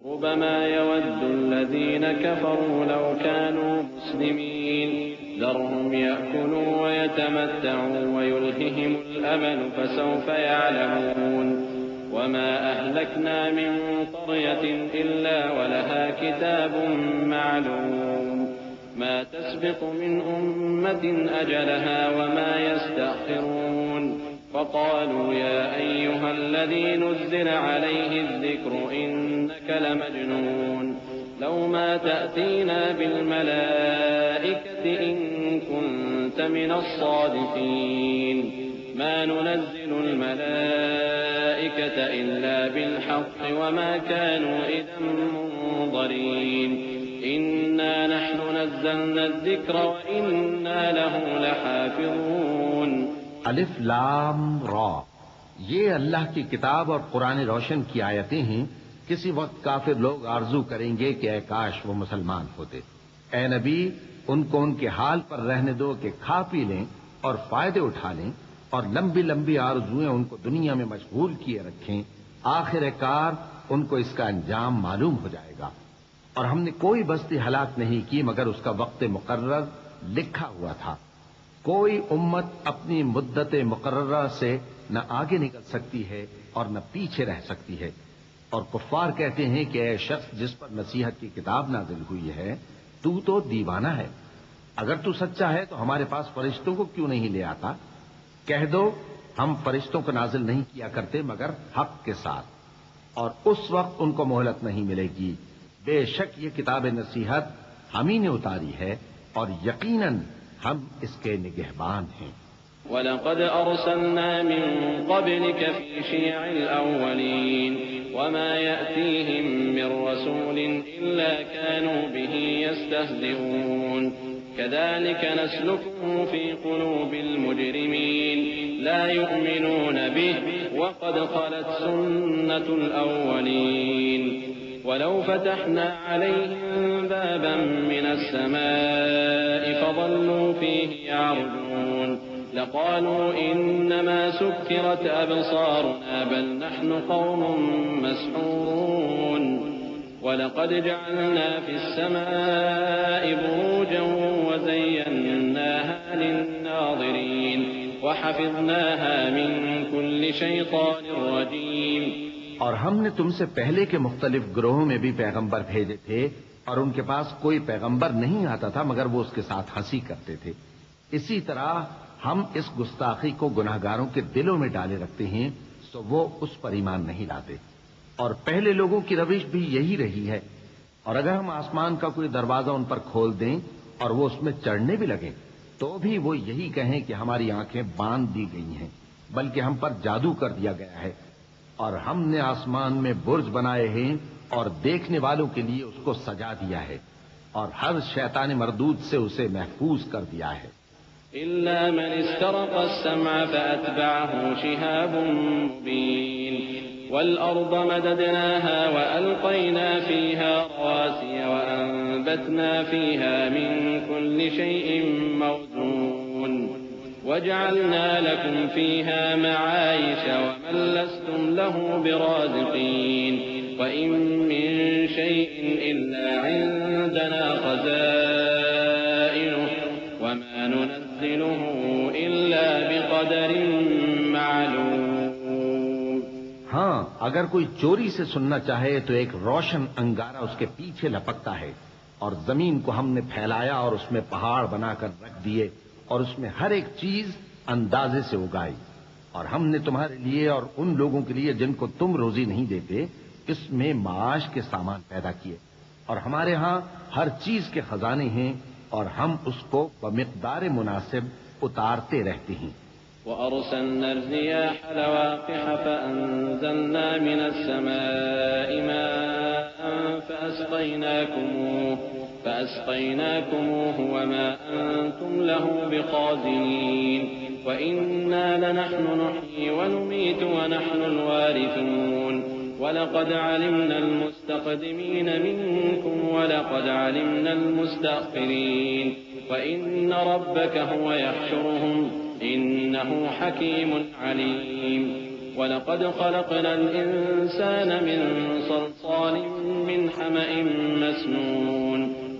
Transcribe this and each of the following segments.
ربما يود الذين كفروا لو كانوا مسلمين ذرهم يأكلوا ويتمتعوا ويلههم الأمل فسوف يعلمون وما أهلكنا من قرية إلا ولها كتاب معلوم ما تسبق من أمة أجلها وما يستأخرون فقالوا يا أيها الذي نزل عليه الذكر إنك لمجنون لو ما تأتينا بالملائكة إن كنت من الصادقين ما ننزل الملائكة إلا بالحق وما كانوا إذا منظرين إنا نحن نزلنا الذكر وإنا له لحافظون الف لام را، یہ اللہ کی کتاب اور قرآن روشن کی آیتیں ہیں۔ کسی وقت کافر لوگ آرزو کریں گے کہ اے کاش وہ مسلمان ہوتے۔ اے نبی، ان کو ان کے حال پر رہنے دو کہ کھا پی لیں اور فائدے اٹھا لیں، اور لمبی لمبی آرزویں ان کو دنیا میں مشغول کیے رکھیں۔ آخر کار ان کو اس کا انجام معلوم ہو جائے گا۔ اور ہم نے کوئی بستی ہلاک نہیں کی مگر اس کا وقت مقرر لکھا ہوا تھا۔ کوئی امت اپنی مدت مقررہ سے نہ آگے نکل سکتی ہے اور نہ پیچھے رہ سکتی ہے۔ اور کفار کہتے ہیں کہ اے شخص جس پر نصیحت کی کتاب نازل ہوئی ہے تو دیوانہ ہے، اگر تو سچا ہے تو ہمارے پاس فرشتوں کو کیوں نہیں لے آتا؟ کہہ دو ہم فرشتوں کو نازل نہیں کیا کرتے مگر حق کے ساتھ، اور اس وقت ان کو مہلت نہیں ملے گی۔ بے شک یہ کتاب نصیحت ہم ہی نے اتاری ہے اور یقیناً ہم اس کے نگہبان ہیں۔ وَلَقَدْ أَرْسَلْنَا مِن قَبْلِكَ فِي شِيَعِ الْأَوَّلِينَ وَمَا يَأْتِيهِم مِّن رَّسُولٍ إِلَّا كَانُوا بِهِ يَسْتَهْزِئُونَ كَذَلِكَ نَسْلُكُهُ فِي قُلُوبِ الْمُجْرِمِينَ لَا يُؤْمِنُونَ بِهِ وَقَدْ خَلَتْ سُنَّةُ الْأَوَّلِينَ وَلَوْ فَتَحْنَا عَلَيْهِم بَابًا مِّنَ السَّمَاءِ فَظَلُّوا فِيهِ يَعْرُجُونَ لَقَالُوا إِنَّمَا سُكِّرَتْ أَبْصَارُنَا بَلْ نَحْنُ قَوْمٌ مَّسْحُورُونَ وَلَقَدْ جَعَلْنَا فِي السَّمَاءِ بُرُوجًا وَزَيَّنَّاهَا لِلنَّاظِرِينَ وَحَفِظْنَاهَا مِن كُلِّ شَيْطَانٍ رَّجِيمٍ۔ اور ہم نے تم سے پہلے کے مختلف گروہوں میں بھی پیغمبر بھیجے تھے، اور ان کے پاس کوئی پیغمبر نہیں آتا تھا مگر وہ اس کے ساتھ ہنسی کرتے تھے۔ اسی طرح ہم اس گستاخی کو گناہگاروں کے دلوں میں ڈالے رکھتے ہیں تو وہ اس پر ایمان نہیں لاتے۔ اور پہلے لوگوں کی روش بھی یہی رہی ہے، اور اگر ہم آسمان کا کوئی دروازہ ان پر کھول دیں اور وہ اس میں چڑھنے بھی لگیں تو بھی وہ یہی کہیں کہ ہماری آنکھیں باندھ دی گئی ہیں، بلکہ ہم پر جادو کر دیا گیا ہے۔ اور ہم نے آسمان میں برج بنائے ہیں اور دیکھنے والوں کے لیے اس کو سجا دیا ہے، اور ہر شیطان مردود سے اسے محفوظ کر دیا ہے۔ إلا من استرق السمع فأتبعه شهاب مبين والأرض مددناها وألقينا فيها رواسي وأنبتنا فيها من كل شيء موزون وجعلنا لكم فيها معايش ومن لستم له برازقين وإن من شيء إلا عندنا خزائنه وما ننزله إلا بقدر معلوم۔ ہاں، اگر کوئی چوری سے سننا چاہے تو ایک روشن انگارہ اس کے پیچھے لپکتا ہے، اور زمین کو ہم نے پھیلایا اور اس میں پہاڑ بنا کر رکھ دیے اور اس میں ہر ایک چیز اندازے سے اگائی، اور ہم نے تمہارے لیے اور ان لوگوں کے لیے جن کو تم روزی نہیں دیتے اس میں معاش کے سامان پیدا کیے، اور ہمارے ہاں ہر چیز کے خزانے ہیں اور ہم اس کو بمقدار مناسب اتارتے رہتے ہیں۔ وَأَرْسَلْنَا الرِّيَاحَ لَوَاقِحَ فَأَنزَلْنَا مِنَ السَّمَاءِ مَاءً فَأَسْقَيْنَاكُمُوهُ وَمَا أَنتُمْ لَهُ بِخَازِنِينَ وَإِنَّا لَنَحْنُ نُحْيِي وَنُمِيتُ وَنَحْنُ الْوَارِثُونَ وَلَقَدْ عَلِمْنَا الْمُسْتَقْدِمِينَ مِنكُمْ وَلَقَدْ عَلِمْنَا الْمُسْتَأْخِرِينَ وَإِنَّ رَبَّكَ هُوَ يَحْشُرُهُمْ إِنَّهُ حَكِيمٌ عَلِيمٌ وَلَقَدْ خَلَقْنَا الْإِنسَانَ مِنْ صَلْصَالٍ من حمأ مسنون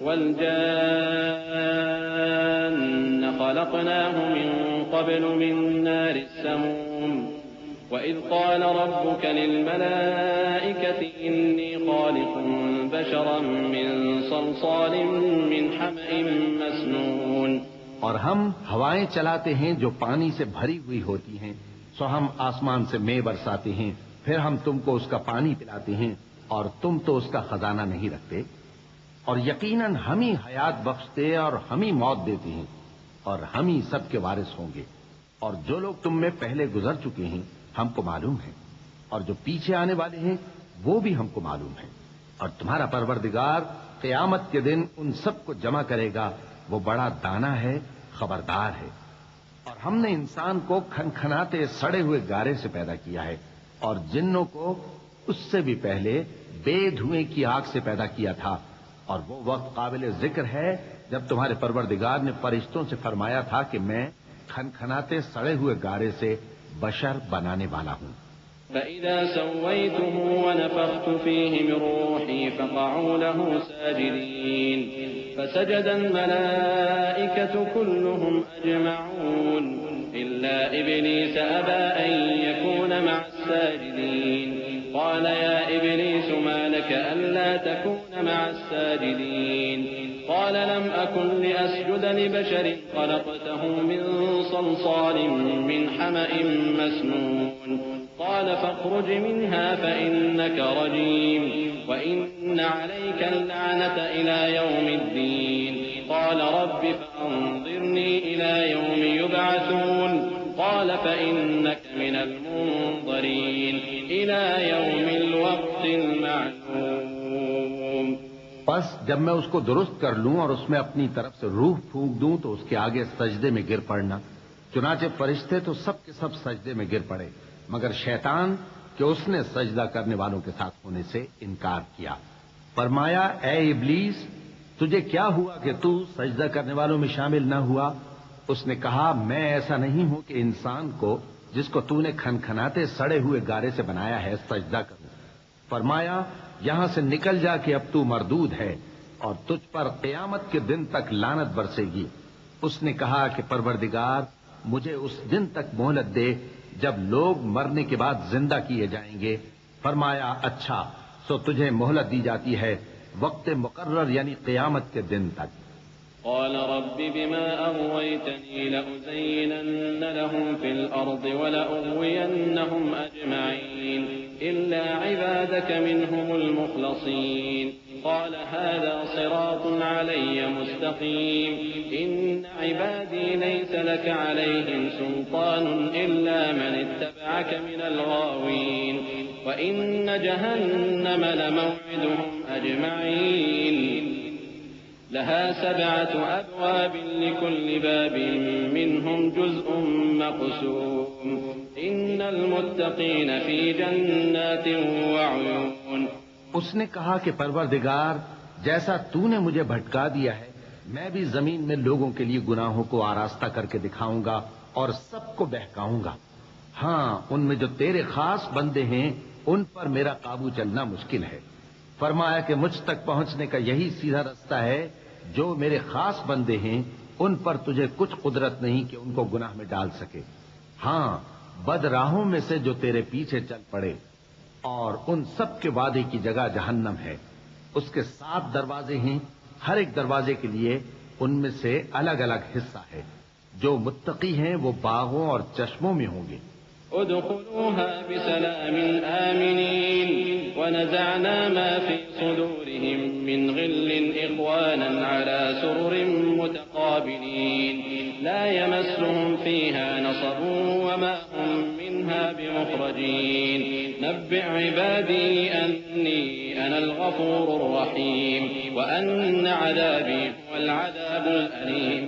والجان خلقناه من قبل من نار السموم وإذ قال ربك للملائكة إني خالق بشرا من صلصال من حمأ مسنون اور ہم ہوائیں چلاتے ہیں جو پانی سے بھری ہوئی ہوتی ہیں، سو ہم آسمان سے مے برساتے ہیں، پھر ہم تم کو اس کا پانی پلاتے ہیں اور تم تو اس کا خزانہ نہیں رکھتے، اور یقیناً ہم ہی حیات بخشتے اور ہم ہی موت دیتے ہیں اور ہم ہی سب کے وارث ہوں گے، اور جو لوگ تم میں پہلے گزر چکے ہیں ہم کو معلوم ہے، اور جو پیچھے آنے والے ہیں وہ بھی ہم کو معلوم ہے، اور تمہارا پروردگار قیامت کے دن ان سب کو جمع کرے گا، وہ بڑا دانا ہے، خبردار ہے۔ اور ہم نے انسان کو کھنکھناتے سڑے ہوئے گارے سے پیدا کیا ہے، اور جنوں کو اس سے بھی پہلے بے دھوئیں کی آگ سے پیدا کیا تھا، اور وہ وقت قابل ذکر ہے جب تمہارے پروردگار نے فرشتوں سے فرمایا تھا کہ میں کھنکھناتے سڑے ہوئے گارے سے بشر بنانے والا ہوں۔ فإذا سويته ونفخت فيه من روحي فقعوا له ساجدين فسجد الملائكة كلهم أجمعون إلا إبليس أبى أن يكون مع الساجدين قال يا إبليس ما لك ألا تكون مع الساجدين قال لم أكن لأسجد لبشر خلقته من صلصال من حمأ مسنون قال فاخرج منها فإنك رجيم وإن عليك اللعنة إلى يوم الدين قال رب فأنظرني إلى يوم يبعثون قال فإنك من المنظرين إلى يوم الوقت المعلوم۔ پس جب میں اس کو درست کر لوں اور اس میں اپنی طرف سے روح پھونک دوں تو اس کے آگے سجدے میں گر پڑنا۔ چنانچہ فرشتے تو سب کے سب سجدے میں گر پڑے مگر شیطان کہ اس نے سجدہ کرنے والوں کے ساتھ ہونے سے انکار کیا۔ فرمایا اے ابلیس تجھے کیا ہوا کہ تو سجدہ کرنے والوں میں شامل نہ ہوا؟ اس نے کہا میں ایسا نہیں ہوں کہ انسان کو جس کو تو نے کھنکھناتے سڑے ہوئے گارے سے بنایا ہے سجدہ کروں۔ فرمایا یہاں سے نکل جا کہ اب تو مردود ہے اور تجھ پر قیامت کے دن تک لعنت برسے گی۔ اس نے کہا کہ پروردگار مجھے اس دن تک مہلت دے جب لوگ مرنے کے بعد زندہ کیے جائیں گے۔ فرمایا اچھا سو تجھے مہلت دی جاتی ہے وقت مقرر یعنی قیامت کے دن تک۔ قال رب بما أغويتني لأزينن لهم في الأرض ولأغوينهم أجمعين إلا عبادك منهم المخلصين قال هذا صراط علي مستقيم إن عبادي ليس لك عليهم سلطان إلا من اتبعك من الغاوين وإن جهنم لموعدهم أجمعين لها 7 أبواب لكل باب منهم جزء مقسوم إن المتقين في جنات وعيون۔ اس نے کہا کہ پروردگار جیسا تو نے مجھے بھٹکا دیا ہے میں بھی زمین میں لوگوں کے لیے گناہوں کو آراستہ کر کے دکھاؤں گا اور سب کو بہکاؤں گا۔ ہاں ان میں جو تیرے خاص بندے ہیں ان پر میرا قابو چلنا مشکل ہے۔ فرمایا کہ مجھ تک پہنچنے کا یہی سیدھا رستہ ہے، جو میرے خاص بندے ہیں ان پر تجھے کچھ قدرت نہیں کہ ان کو گناہ میں ڈال سکے۔ ہاں بد راہوں میں سے جو تیرے پیچھے چل پڑے، اور ان سب کے وعدے کی جگہ جہنم ہے، اس کے 7 دروازے ہیں، ہر ایک دروازے کے لیے ان میں سے الگ الگ حصہ ہے۔ جو متقی ہیں وہ باغوں اور چشموں میں ہوں گے۔ ادخلوها بسلام آمنين ونزعنا ما في صدورهم من غل إخوانا على سرر متقابلين لا يمسهم فيها نصب وما هم منها بمخرجين نبئ عبادي أني أنا الغفور الرحيم وأن عذابي هو العذاب الأليم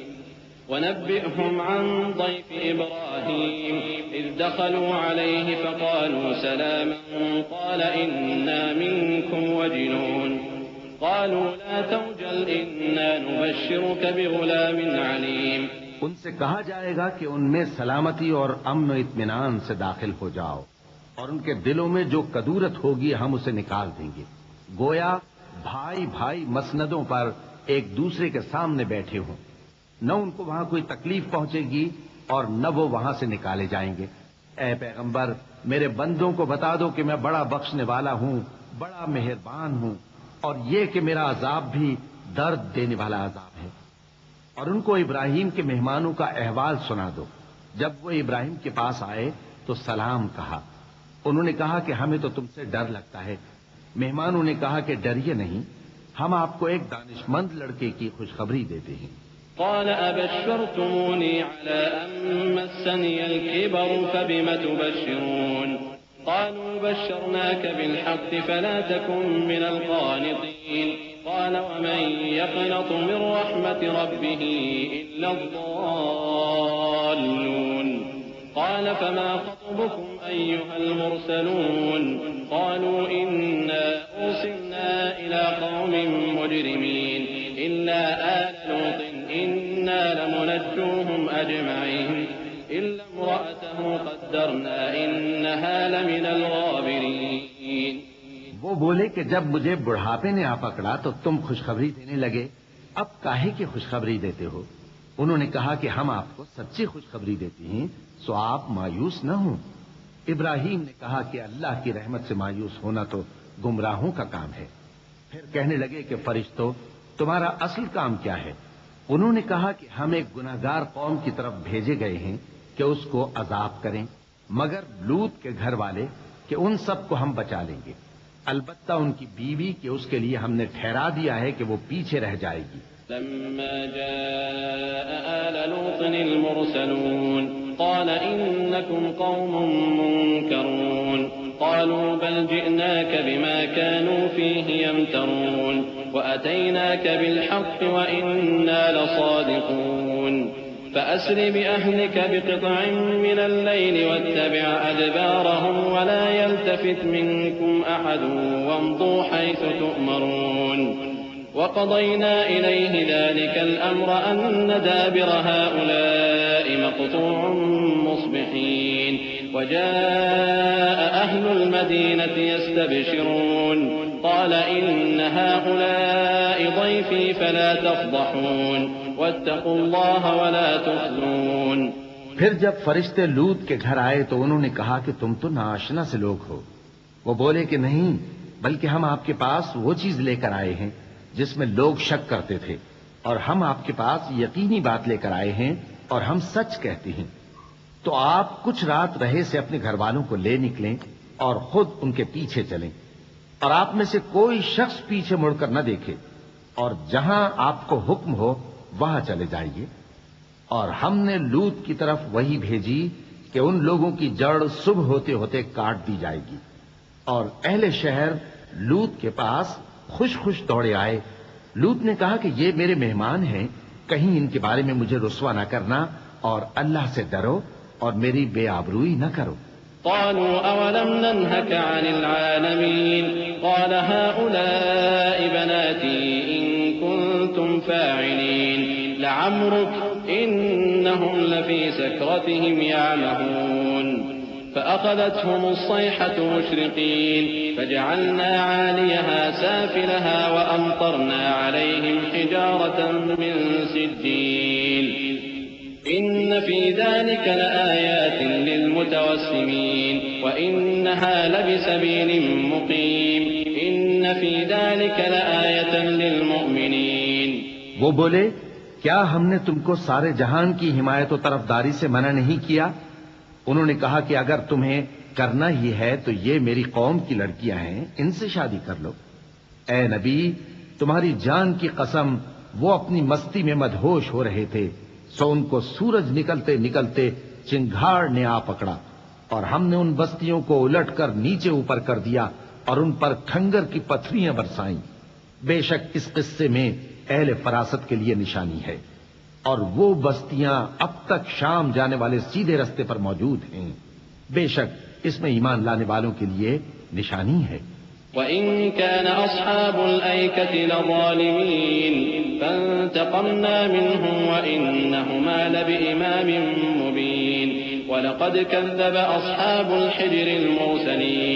ونبئهم عن ضيف إبراهيم إذ دخلوا عليه فقالوا سلاما قال إنا منكم وجلون قالوا لا توجل إنا نبشرك بغلام عليم۔ ان سے کہا جائے گا کہ ان میں سلامتی اور امن و اطمینان سے داخل ہو جاؤ، اور ان کے دلوں میں جو کدورت ہوگی ہم اسے نکال دیں گے۔ گویا بھائی بھائی مسندوں پر ایک دوسرے کے سامنے بیٹھے ہوں، نہ ان کو وہاں کوئی تکلیف پہنچے گی اور نہ وہ وہاں سے نکالے جائیں گے۔ اے پیغمبر، میرے بندوں کو بتا دو کہ میں بڑا بخشنے والا ہوں، بڑا مہربان ہوں، اور یہ کہ میرا عذاب بھی درد دینے والا عذاب ہے۔ اور ان کو ابراہیم کے مہمانوں کا احوال سنا دو۔ جب وہ ابراہیم کے پاس آئے تو سلام کہا۔ انہوں نے کہا کہ ہمیں تو تم سے ڈر لگتا ہے۔ مہمانوں نے کہا کہ ڈریے نہیں، ہم آپ کو ایک دانش مند لڑکے کی خوشخبری دیتے ہیں۔ قال أبشرتموني على أن مسني الكبر فبم تبشرون قالوا بشرناك بالحق فلا تكن من القانطين قال ومن يقنط من رحمة ربه إلا الضالون قال فما خطبكم أيها المرسلون قالوا إنا أرسلنا إلى قوم مجرمين إلا آل لوط إنا لمنجوهم أجمعين إلا امرأته قدرنا إنها لمن الغابرين۔ وہ بولے کہ جب مجھے بڑھاپے نے آ پکڑا تو تم خوشخبری دینے لگے، اب کاہے کی خوشخبری دیتے ہو؟ انہوں نے کہا کہ ہم آپ کو سچی خوشخبری دیتے ہیں، سو آپ مایوس نہ ہوں۔ ابراہیم نے کہا کہ اللہ کی رحمت سے مایوس ہونا تو گمراہوں کا کام ہے۔ پھر کہنے لگے کہ فرشتوں، تمہارا اصل کام کیا ہے؟ انہوں نے کہا کہ ہم ایک گناہگار قوم کی طرف بھیجے گئے ہیں کہ اس کو عذاب کریں، مگر لوط کے گھر والے کہ ان سب کو ہم بچا لیں گے، البتہ ان کی بیوی کہ اس کے لیے ہم نے ٹھہرا دیا ہے کہ وہ پیچھے رہ جائے گی۔ لما جاء آل لوط المرسلون قال إنكم قوم منكرون قالوا بل جئناك بما كانوا فيه يمترون وأتيناك بالحق وإنا لصادقون فأسر بأهلك بقطع من الليل واتبع أدبارهم ولا يلتفت منكم أحد وامضوا حيث تؤمرون وقضينا إليه ذلك الأمر أن دابر هؤلاء مقطوع مصبحين وجاء أهل المدينة يستبشرون قال إن هؤلاء ضيفي فلا تفضحون واتقوا الله ولا تخزون۔ پھر جب فرشتے لوط کے گھر آئے تو انہوں نے کہا کہ تم تو ناآشنا سے لوگ ہو۔ وہ بولے کہ نہیں، بلکہ ہم آپ کے پاس وہ چیز لے کر آئے ہیں جس میں لوگ شک کرتے تھے، اور ہم آپ کے پاس یقینی بات لے کر آئے ہیں اور ہم سچ کہتے ہیں۔ تو آپ کچھ رات رہے سے اپنے گھر والوں کو لے نکلیں اور خود ان کے پیچھے چلیں، اور آپ میں سے کوئی شخص پیچھے مڑ کر نہ دیکھے، اور جہاں آپ کو حکم ہو وہاں چلے جائیے۔ اور ہم نے لوط کی طرف وہی بھیجی کہ ان لوگوں کی جڑ صبح ہوتے ہوتے کاٹ دی جائے گی۔ اور اہل شہر لوط کے پاس خوش خوش دوڑے آئے۔ لوط نے کہا کہ یہ میرے مہمان ہیں، کہیں ان کے بارے میں مجھے رسوا نہ کرنا، اور اللہ سے ڈرو اور میری بے آبروئی نہ کرو۔ قالوا أولم ننهك عن العالمين قال هؤلاء بناتي إن كنتم فاعلين لعمرك إنهم لفي سكرتهم يعمهون فأخذتهم الصيحة مشرقين فجعلنا عاليها سافلها وأمطرنا عليهم حجارة من سجيل إن في ذلك لآيات للمتوسمين وإنها لبسبيل مقيم إن في ذلك لآية للمؤمنين۔ وہ بولے کیا ہم نے تم کو سارے جہان کی حمایت و طرفداری سے منع نہیں کیا؟ انہوں نے کہا کہ اگر تمہیں کرنا ہی ہے تو یہ میری قوم کی لڑکیاں ہیں، ان سے شادی کر لو۔ اے نبی، تمہاری جان کی قسم وہ اپنی مستی میں مدہوش ہو رہے تھے، سو ان کو سورج نکلتے نکلتے چنگھاڑ نے آ پکڑا، اور ہم نے ان بستیوں کو الٹ کر نیچے اوپر کر دیا اور ان پر کھنگر کی پتھریاں برسائیں۔ بے شک اس قصے میں اہل فراست کے لیے نشانی ہے، اور وہ بستیاں اب تک شام جانے والے سیدھے رستے پر موجود ہیں۔ بے شک اس میں ایمان لانے والوں کے لیے نشانی ہے۔ وَإِن كَانَ أَصْحَابُ الْأَيْكَةِ لَظَالِمِينَ فَانْتَقَمْنَا مِنْهُمْ وَإِنَّهُمَا لَبِإِمَامٍ مُبِينٍ وَلَقَدْ كَذَّبَ أَصْحَابُ الْحِجْرِ الْمُرْسَلِينَ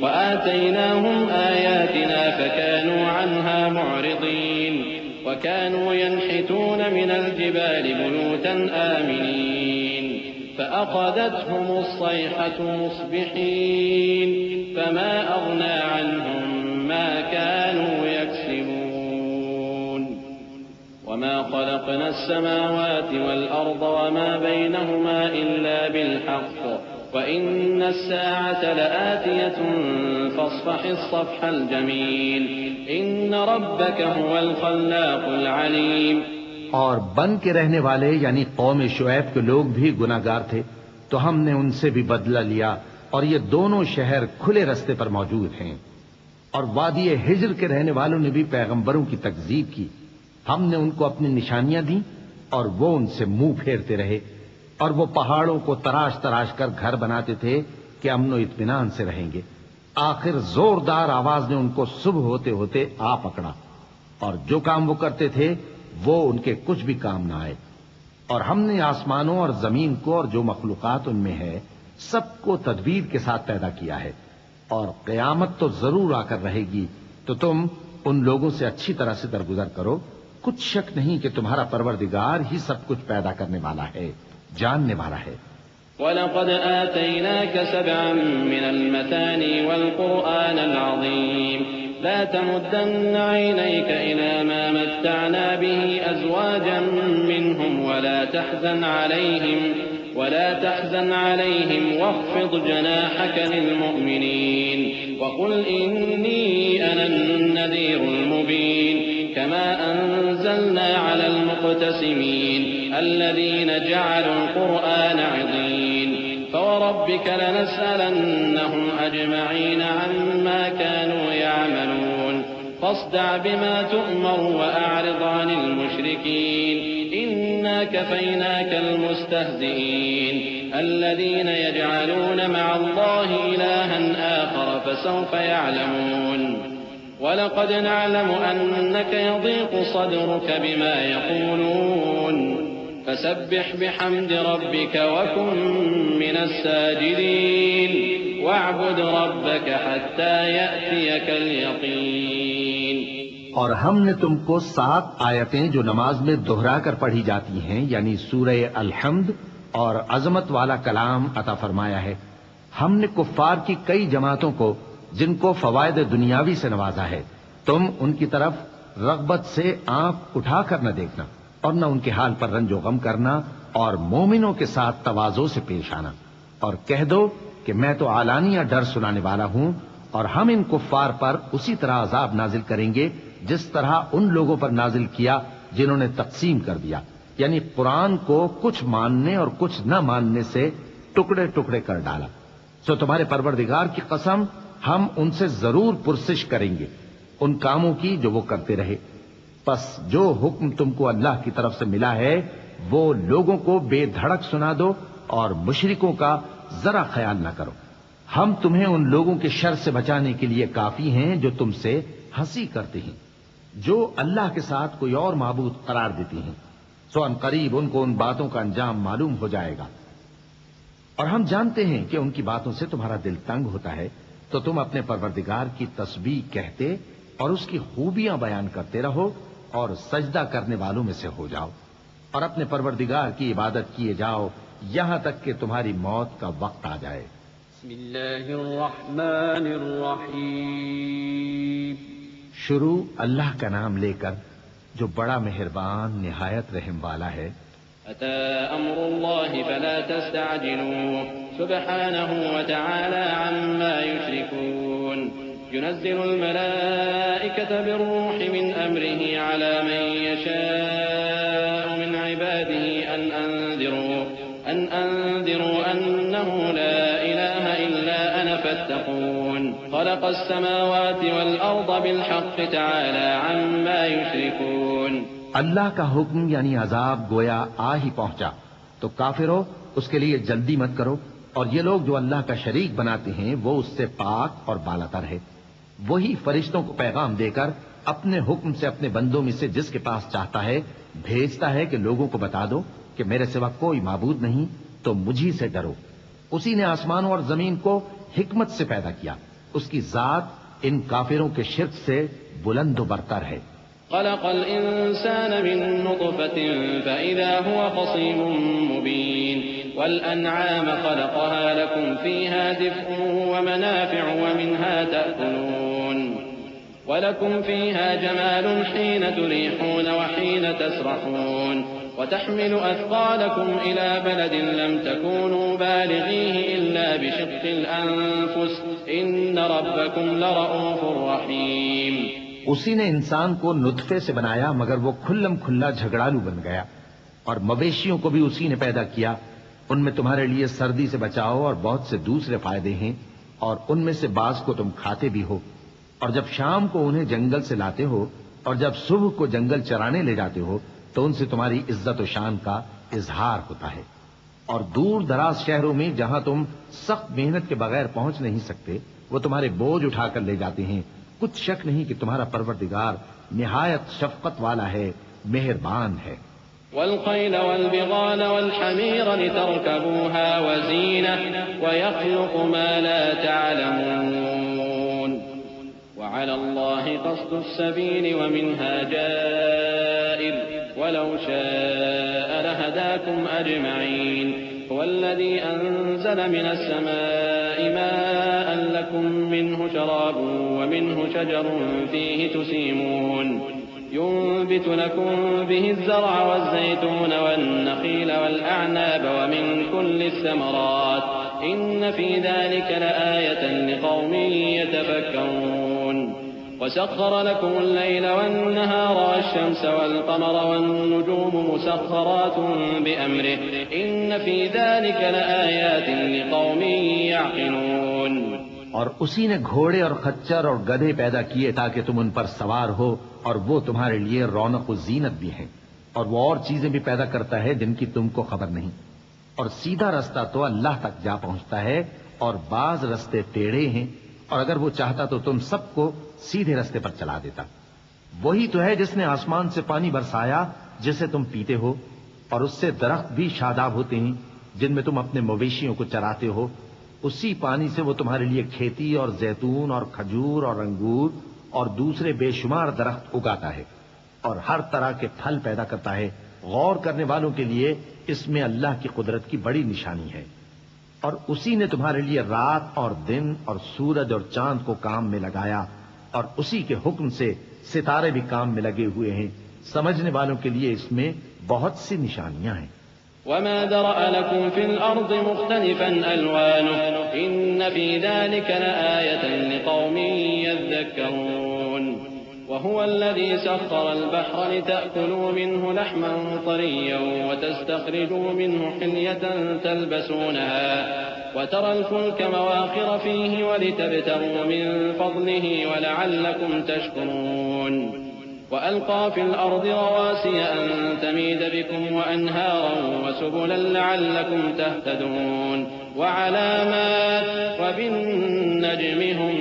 وآتيناهم آياتنا فكانوا عنها معرضين وكانوا ينحتون من الجبال بيوتا آمنين فأخذتهم الصيحة مصبحين فما أغنى عنهم ما كانوا يكسبون وما خلقنا السماوات والأرض وما بينهما إلا بالحق وإن الساعة لآتية فاصفح الصفح الجميل إن ربك هو الخلاق العليم. اور بن کے رہنے والے یعنی قوم شعیب کے لوگ بھی گناہگار تھے تو ہم نے ان سے بھی بدلہ لیا اور یہ دونوں شہر کھلے رستے پر موجود ہیں. اور وادی ہجر کے رہنے والوں نے بھی پیغمبروں کی تکذیب کی. ہم نے ان کو اپنی نشانیاں دی اور وہ ان سے منہ پھیرتے رہے اور وہ پہاڑوں کو تراش تراش کر گھر بناتے تھے کہ امن و اطمینان سے رہیں گے. آخر زوردار آواز نے ان کو صبح ہوتے ہوتے آ پکڑا اور جو کام وہ کرتے تھے وہ ان کے کچھ بھی کام نہ آئے. اور ہم نے آسمانوں اور زمین کو اور جو مخلوقات ان میں ہے سب کو تدبیر کے ساتھ پیدا کیا ہے اور قیامت تو ضرور آ کر رہے گی تو تم ان لوگوں سے اچھی طرح سے درگزر کرو. کچھ شک نہیں کہ تمہارا پروردگار ہی سب کچھ پیدا کرنے والا ہے جاننے والا ہے. وَلَقَدْ آتَيْنَاكَ سَبْعًا مِّنَ الْمَثَانِي وَالْقُرْآنَ الْعَظِيمَ لَا تَمُدَّنَّ عَيْنَيْكَ إِلَىٰ مَا مَتَّعْنَا بِهِ أَزْوَاجًا مِّنْهُمْ وَلَا تَحْزَنْ عَلَيْهِمْ وَاخْفِضْ جَنَاحَكَ لِلْمُؤْمِنِينَ وَقُلْ إِنِّي أَنَا النَّذِيرُ الْمُبِينُ كَمَا أَنزَلْنَا عَلَى الْمُقْتَسِمِينَ الَّذِينَ جَعَلُوا الْقُرْآنَ عِضِينَ فَوَرَبِّكَ لَنَسْأَلَنَّهُمْ أَجْمَعِينَ عَمَّا كَانُوا يَعْمَلُونَ فَاصْدَعْ بِمَا تُؤْمَرُ وَأَعْرِضْ عَنِ الْمُشْرِكِينَ إِنَّا كَفَيْنَاكَ الْمُسْتَهْزِئِينَ الَّذِينَ يَجْعَلُونَ مَعَ اللَّهِ إِلَٰهًا آخَرَ فَسَوْفَ يَعْلَمُونَ وَلَقَدْ نَعْلَمُ أَنَّكَ يَضِيقُ صَدْرُكَ بِمَا يَقُولُونَ فَسَبِّحْ بِحَمْدِ رَبِّكَ وَكُن مِّنَ السَّاجِدِينَ وَاعْبُدْ رَبَّكَ حَتَّىٰ يَأْتِيَكَ الْيَقِينُ. اور ہم نے تم کو 7 آیتیں جو نماز میں دہرا کر پڑھی جاتی ہیں یعنی سورہ الحمد اور عظمت والا کلام عطا فرمایا ہے. ہم نے کفار کی کئی جماعتوں کو جن کو فوائد دنیاوی سے نوازا ہے تم ان کی طرف رغبت سے آنکھ اٹھا کر نہ دیکھنا اور نہ ان کے حال پر رنج و غم کرنا اور مومنوں کے ساتھ تواضع سے پیش آنا اور کہہ دو کہ میں تو اعلانیہ ڈر سنانے والا ہوں اور ہم ان کفار پر اسی طرح عذاب نازل کریں گے جس طرح ان لوگوں پر نازل کیا جنہوں نے تقسیم کر دیا یعنی قرآن کو کچھ ماننے اور کچھ نہ ماننے سے ٹکڑے ٹکڑے کر ڈالا. سو تمہارے پروردگار کی قسم ہم ان سے ضرور پرسش کریں گے ان کاموں کی جو وہ کرتے رہے. پس جو حکم تم کو اللہ کی طرف سے ملا ہے وہ لوگوں کو بے دھڑک سنا دو اور مشرکوں کا ذرا خیال نہ کرو. ہم تمہیں ان لوگوں کے شر سے بچانے کے لیے کافی ہیں جو تم سے ہنسی کرتے ہیں جو اللہ کے ساتھ کوئی اور معبود قرار دیتی ہیں. سو ان قریب ان کو ان باتوں کا انجام معلوم ہو جائے گا اور ہم جانتے ہیں کہ ان کی باتوں سے تمہارا دل تنگ ہوتا ہے تو تم اپنے پروردگار کی تسبیح کہتے اور اس کی خوبیاں بیان کرتے رہو اور سجدہ کرنے والوں میں سے ہو جاؤ اور اپنے پروردگار کی عبادت کیے جاؤ یہاں تک کہ تمہاری موت کا وقت آ جائے. بسم اللہ الرحمن الرحیم. شروع اللہ کا نام لے کر جو بڑا مہربان نہایت رحم والا ہے. أتى أمر الله فلا تستعجلوه سبحانه وتعالى عما يشركون ينزل الملائكة بالروح من أمره على من يشاء من عباده أن أنذروا أنه لا إله إلا أنا فاتقون خلق السماوات والأرض بالحق تعالى عما يشركون. اللہ کا حکم یعنی عذاب گویا آ ہی پہنچا تو کافرو اس کے لیے جلدی مت کرو اور یہ لوگ جو اللہ کا شریک بناتے ہیں وہ اس سے پاک اور بالاتر ہے. وہی فرشتوں کو پیغام دے کر اپنے حکم سے اپنے بندوں میں سے جس کے پاس چاہتا ہے بھیجتا ہے کہ لوگوں کو بتا دو کہ میرے سوا کوئی معبود نہیں تو مجھی سے ڈرو. اسی نے آسمانوں اور زمین کو حکمت سے پیدا کیا. اس کی ذات ان کافروں کے شرک سے بلند و برتر ہے۔ خلق الإنسان من نطفة فإذا هو خصيم مبين والأنعام خلقها لكم فيها دفء ومنافع ومنها تأكلون ولكم فيها جمال حين تريحون وحين تسرحون وتحمل أثقالكم إلى بلد لم تكونوا بالغيه إلا بشق الأنفس إن ربكم لرؤوف رحيم۔ اسی نے انسان کو نطفے سے بنایا مگر وہ کھلم کھلا جھگڑالو بن گیا، اور مویشیوں کو بھی اسی نے پیدا کیا، ان میں تمہارے لیے سردی سے بچاؤ اور بہت سے دوسرے فائدے ہیں، اور ان میں سے بعض کو تم کھاتے بھی ہو، اور جب شام کو انہیں جنگل سے لاتے ہو اور جب صبح کو جنگل چرانے لے جاتے ہو تو ان سے تمہاری عزت و شان کا اظہار ہوتا ہے۔ اور دور دراز شہروں میں جہاں تم سخت محنت کے بغیر پہنچ نہیں سکتے وہ تمہارے بوجھ اٹھا کر لے جاتے ہیں، کچھ شک نہیں کہ تمہارا پروردگار نہایت شفقت والا ہے، مہربان ہے۔ والخيل والبغال والحمير لتركبوها وزينة ويخلق ما لا تعلمون وعلى الله قصد السبيل ومنها جائر ولو شاء لهداكم أجمعين هو الذي أنزل من السماء ماء لكم منه شراب ومنه شجر فيه تسيمون ينبت لكم به الزرع والزيتون والنخيل والأعناب ومن كل الثمرات إن في ذلك لآية لقوم يتفكرون وسخر لكم الليل والنهار والشمس والقمر والنجوم مسخرات بأمره إن في ذلك لآيات لقوم يعقلون۔ اور اسی نے گھوڑے اور خچر اور گدھے پیدا کیے تاکہ تم ان پر سوار ہو، اور وہ تمہارے لیے رونق و زینت بھی ہیں، اور وہ اور چیزیں بھی پیدا کرتا ہے جن کی تم کو خبر نہیں، اور سیدھا رستہ تو اللہ تک جا پہنچتا ہے اور بعض رستے ٹیڑھے ہیں، اور اگر وہ چاہتا تو تم سب کو سیدھے رستے پر چلا دیتا۔ وہی تو ہے جس نے آسمان سے پانی برسایا جسے تم پیتے ہو، اور اس سے درخت بھی شاداب ہوتے ہیں جن میں تم اپنے مویشیوں کو چراتے ہو، اسی پانی سے وہ تمہارے لیے کھیتی اور زیتون اور کھجور اور انگور اور دوسرے بے شمار درخت اگاتا ہے اور ہر طرح کے پھل پیدا کرتا ہے۔ غور کرنے والوں کے لیے اس میں اللہ کی قدرت کی بڑی نشانی ہے۔ اور اسی نے تمہارے لیے رات اور دن اور سورج اور چاند کو کام میں لگایا، اور اسی کے حکم سے ستارے بھی کام میں لگے ہوئے ہیں۔ سمجھنے والوں کے لیے اس میں بہت سی نشانیاں ہیں۔ وما ذرأ لكم في الأرض مختلفا ألوانه إن في ذلك لآية لقوم يذكرون وهو الذي سخر البحر لتأكلوا منه لحما طريا وتستخرجوا منه حلية تلبسونها وترى الفلك مواخر فيه ولتبتغوا من فضله ولعلكم تشكرون وألقى في الأرض رواسي أن تميد بكم وأنهارا وسبلا لعلكم تهتدون وعلامات وبالنجم هم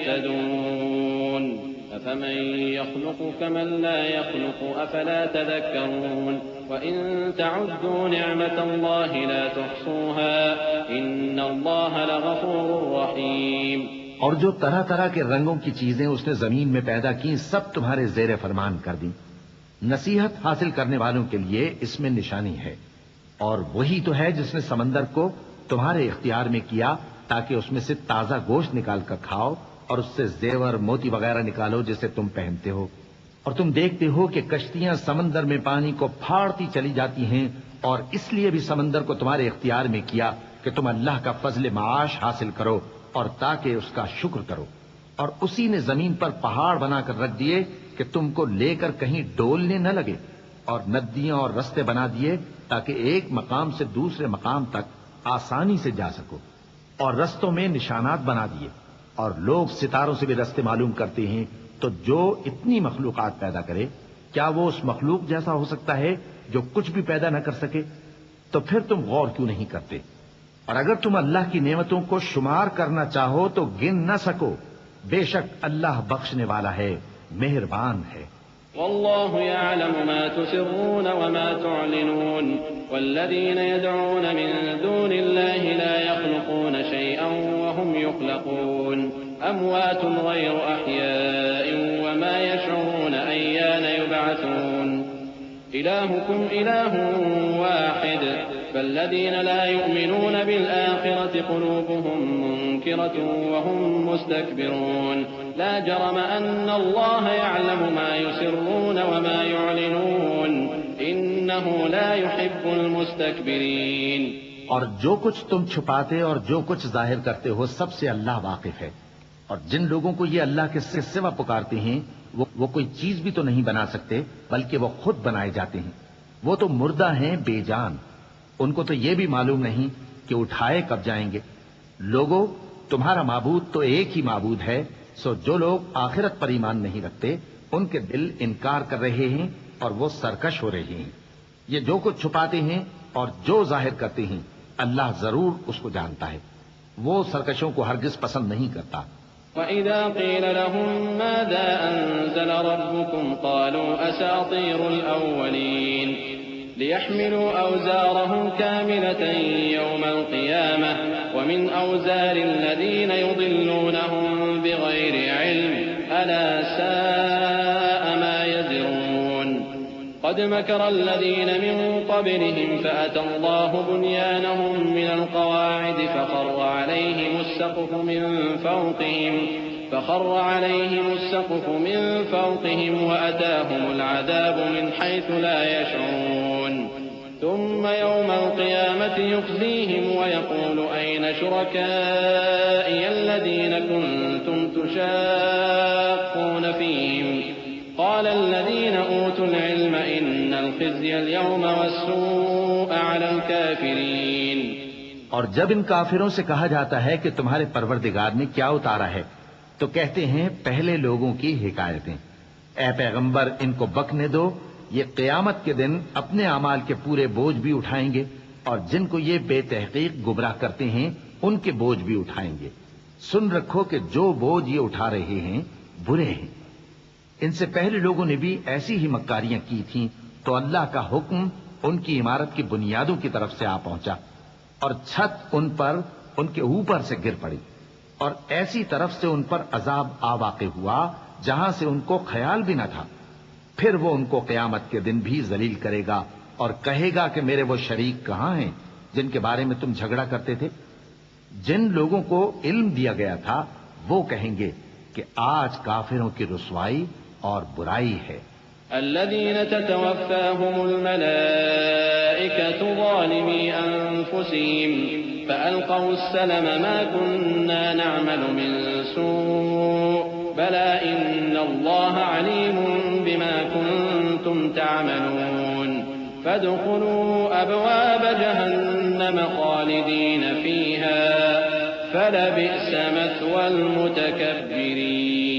يهتدون أفمن يخلق كمن لا يخلق أفلا تذكرون وإن تعدوا نعمة الله لا تحصوها إن الله لغفور رحيم۔ اور جو طرح طرح کے رنگوں کی چیزیں اس نے زمین میں پیدا کی سب تمہارے زیر فرمان کر دی۔ نصیحت حاصل کرنے والوں کے لیے اس میں نشانی ہے۔ اور وہی تو ہے جس نے سمندر کو تمہارے اختیار میں کیا تاکہ اس میں سے تازہ گوشت نکال کر کھاؤ اور اس سے زیور موتی وغیرہ نکالو جسے تم پہنتے ہو، اور تم دیکھتے ہو کہ کشتیاں سمندر میں پانی کو پھاڑتی چلی جاتی ہیں، اور اس لیے بھی سمندر کو تمہارے اختیار میں کیا کہ تم اللہ کا فضل معاش حاصل کرو اور تاکہ اس کا شکر کرو۔ اور اسی نے زمین پر پہاڑ بنا کر رکھ دیے کہ تم کو لے کر کہیں ڈولنے نہ لگے، اور ندیاں اور رستے بنا دیے تاکہ ایک مقام سے دوسرے مقام تک آسانی سے جا سکو، اور رستوں میں نشانات بنا دیے، اور لوگ ستاروں سے بھی رستے معلوم کرتے ہیں۔ تو جو اتنی مخلوقات پیدا کرے کیا وہ اس مخلوق جیسا ہو سکتا ہے جو کچھ بھی پیدا نہ کر سکے؟ تو پھر تم غور کیوں نہیں کرتے؟ اور اگر تم اللہ کی نعمتوں کو شمار کرنا چاہو تو گن نہ سکو، بے شک اللہ بخشنے والا ہے، مہربان ہے۔ والله يعلم ما تسرون وما تعلنون والذين يدعون من دون الله لا يخلقون شيئا وهم يخلقون أموات غير أحياء وما يشعرون أيان يبعثون إلهكم إله واحد فالذين لا يؤمنون بالآخرة قلوبهم منكرة وهم مستكبرون لا جرم أن الله يعلم ما يسرون وما يعلنون إنه لا يحب المستكبرين. اور جو کچھ تم چھپاتے اور جو کچھ ظاہر کرتے ہو سب سے اللہ واقف ہے. اور جن لوگوں کو یہ اللہ کے سوا پکارتے ہیں وہ کوئی چیز بھی تو نہیں بنا سکتے بلکہ وہ خود بنائے جاتے ہیں. وہ تو مردہ ہیں بے جان، ان کو تو یہ بھی معلوم نہیں کہ اٹھائے کب جائیں گے. لوگوں، تمہارا معبود تو ایک ہی معبود ہے، سو جو لوگ آخرت پر ایمان نہیں رکھتے ان کے دل انکار کر رہے ہیں اور وہ سرکش ہو رہے ہیں. یہ جو کچھ چھپاتے ہیں اور جو ظاہر کرتے ہیں اللہ ضرور اس کو جانتا ہے. وہ سرکشوں کو ہرگز پسند نہیں کرتا. وَإِذَا قِيلَ لَهُم مَّاذَا أَنزَلَ رَبُّكُمْ قَالُوا أَسَاطِيرُ الْأَوَّلِينَ لِيَحْمِلُوا أَوْزَارَهُمْ كَامِلَةً يَوْمَ الْقِيَامَةِ وَمِنْ أَوْزَارِ الَّذِينَ يُضِلُّونَهُم بِغَيْرِ عِلْمٍ أَلَا سَاءَ مَا يَزِرُونَ. قد مكر الذين من قبلهم فأتى الله بنيانهم من القواعد فخر عليهم السقف من فوقهم وأتاهم العذاب من حيث لا يشعرون. ثم يوم القيامة يخزيهم ويقول أين شركائي الذين كنتم تشاقون فيهم قال الذين أوتوا العلم إن الخزي اليوم والسوء على الكافرين. اور جب ان کافروں سے کہا جاتا ہے کہ تمہارے پروردگار نے کیا اتارا ہے تو کہتے ہیں پہلے لوگوں کی حکایتیں. اے پیغمبر ان کو بکنے دو، یہ قیامت کے دن اپنے اعمال کے پورے بوجھ بھی اٹھائیں گے اور جن کو یہ بے تحقیق گمراہ کرتے ہیں ان کے بوجھ بھی اٹھائیں گے. سن رکھو کہ جو بوجھ یہ اٹھا رہے ہیں برے ہیں. ان سے پہلے لوگوں نے بھی ایسی ہی مکاریاں کی تھیں تو اللہ کا حکم ان کی عمارت کی بنیادوں کی طرف سے آ پہنچا اور چھت ان پر ان کے اوپر سے گر پڑی اور ایسی طرف سے ان پر عذاب آ واقع ہوا جہاں سے ان کو خیال بھی نہ تھا. پھر وہ ان کو قیامت کے دن بھی ذلیل کرے گا اور کہے گا کہ میرے وہ شریک کہاں ہیں جن کے بارے میں تم جھگڑا کرتے تھے. جن لوگوں کو علم دیا گیا تھا وہ کہیں گے کہ آج کافروں کی رسوائی اور برائی ہے. الذين تتوفاهم الملائكة ظالمي أنفسهم فألقوا السلم ما كنا نعمل من سوء بلى إن الله عليم بما كنتم تعملون فادخلوا أبواب جهنم خالدين فيها فلبئس مثوى المتكبرين.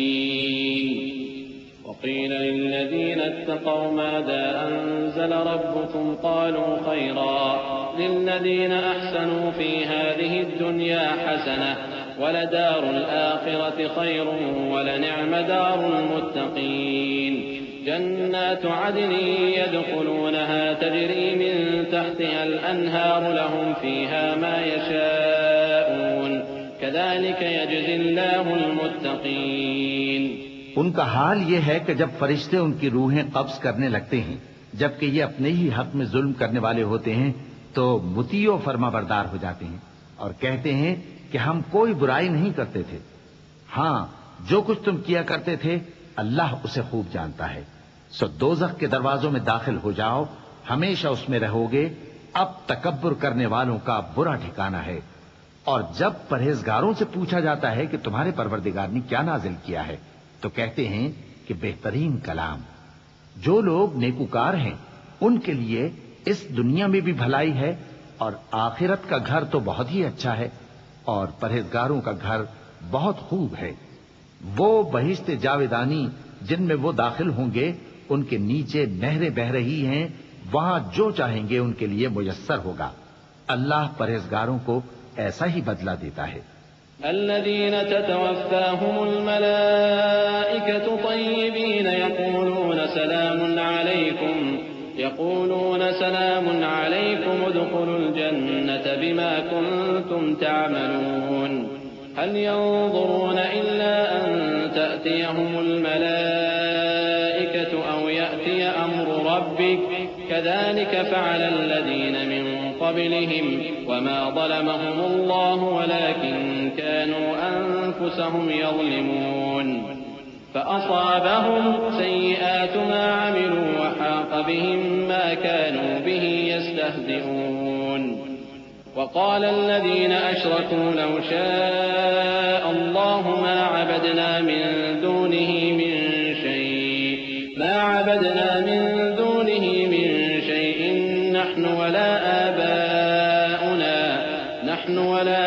وقيل للذين اتقوا ماذا أنزل ربكم قالوا خيرا للذين أحسنوا في هذه الدنيا حسنة ولدار الآخرة خير ولنعم دار المتقين. جنات عدن يدخلونها تجري من تحتها الأنهار لهم فيها ما يشاءون كذلك يجزي الله المتقين. ان کا حال یہ ہے کہ جب فرشتے ان کی روحیں قبض کرنے لگتے ہیں جبکہ یہ اپنے ہی حق میں ظلم کرنے والے ہوتے ہیں تو مطیع و فرما بردار ہو جاتے ہیں اور کہتے ہیں کہ ہم کوئی برائی نہیں کرتے تھے. ہاں، جو کچھ تم کیا کرتے تھے اللہ اسے خوب جانتا ہے. سو دوزخ کے دروازوں میں داخل ہو جاؤ، ہمیشہ اس میں رہو گے. اب تکبر کرنے والوں کا برا ٹھکانہ ہے. اور جب پرہیزگاروں سے پوچھا جاتا ہے کہ تمہارے پروردگار نے کیا نازل کیا ہے تو کہتے ہیں کہ بہترین کلام. جو لوگ نیکوکار ہیں ان کے لیے اس دنیا میں بھی بھلائی ہے اور آخرت کا گھر تو بہت ہی اچھا ہے اور پرہیزگاروں کا گھر بہت خوب ہے. وہ بہشت جاویدانی جن میں وہ داخل ہوں گے ان کے نیچے نہریں بہ رہی ہیں، وہاں جو چاہیں گے ان کے لیے میسر ہوگا. اللہ پرہیزگاروں کو ایسا ہی بدلہ دیتا ہے. الذين تتوفاهم الملائكة طيبين يقولون سلام عليكم ادخلوا الجنة بما كنتم تعملون هل ينظرون إلا تأتيهم الملائكة أو يأتي أمر ربك كذلك فعل الذين من قبلهم وما ظلمهم الله ولكن كانوا أنفسهم يظلمون فأصابهم سيئات ما عملوا وحاق بهم ما كانوا به يستهزئون وقال الذين أشركوا لو شاء الله ما عبدنا من دونه من شيء نحن ولا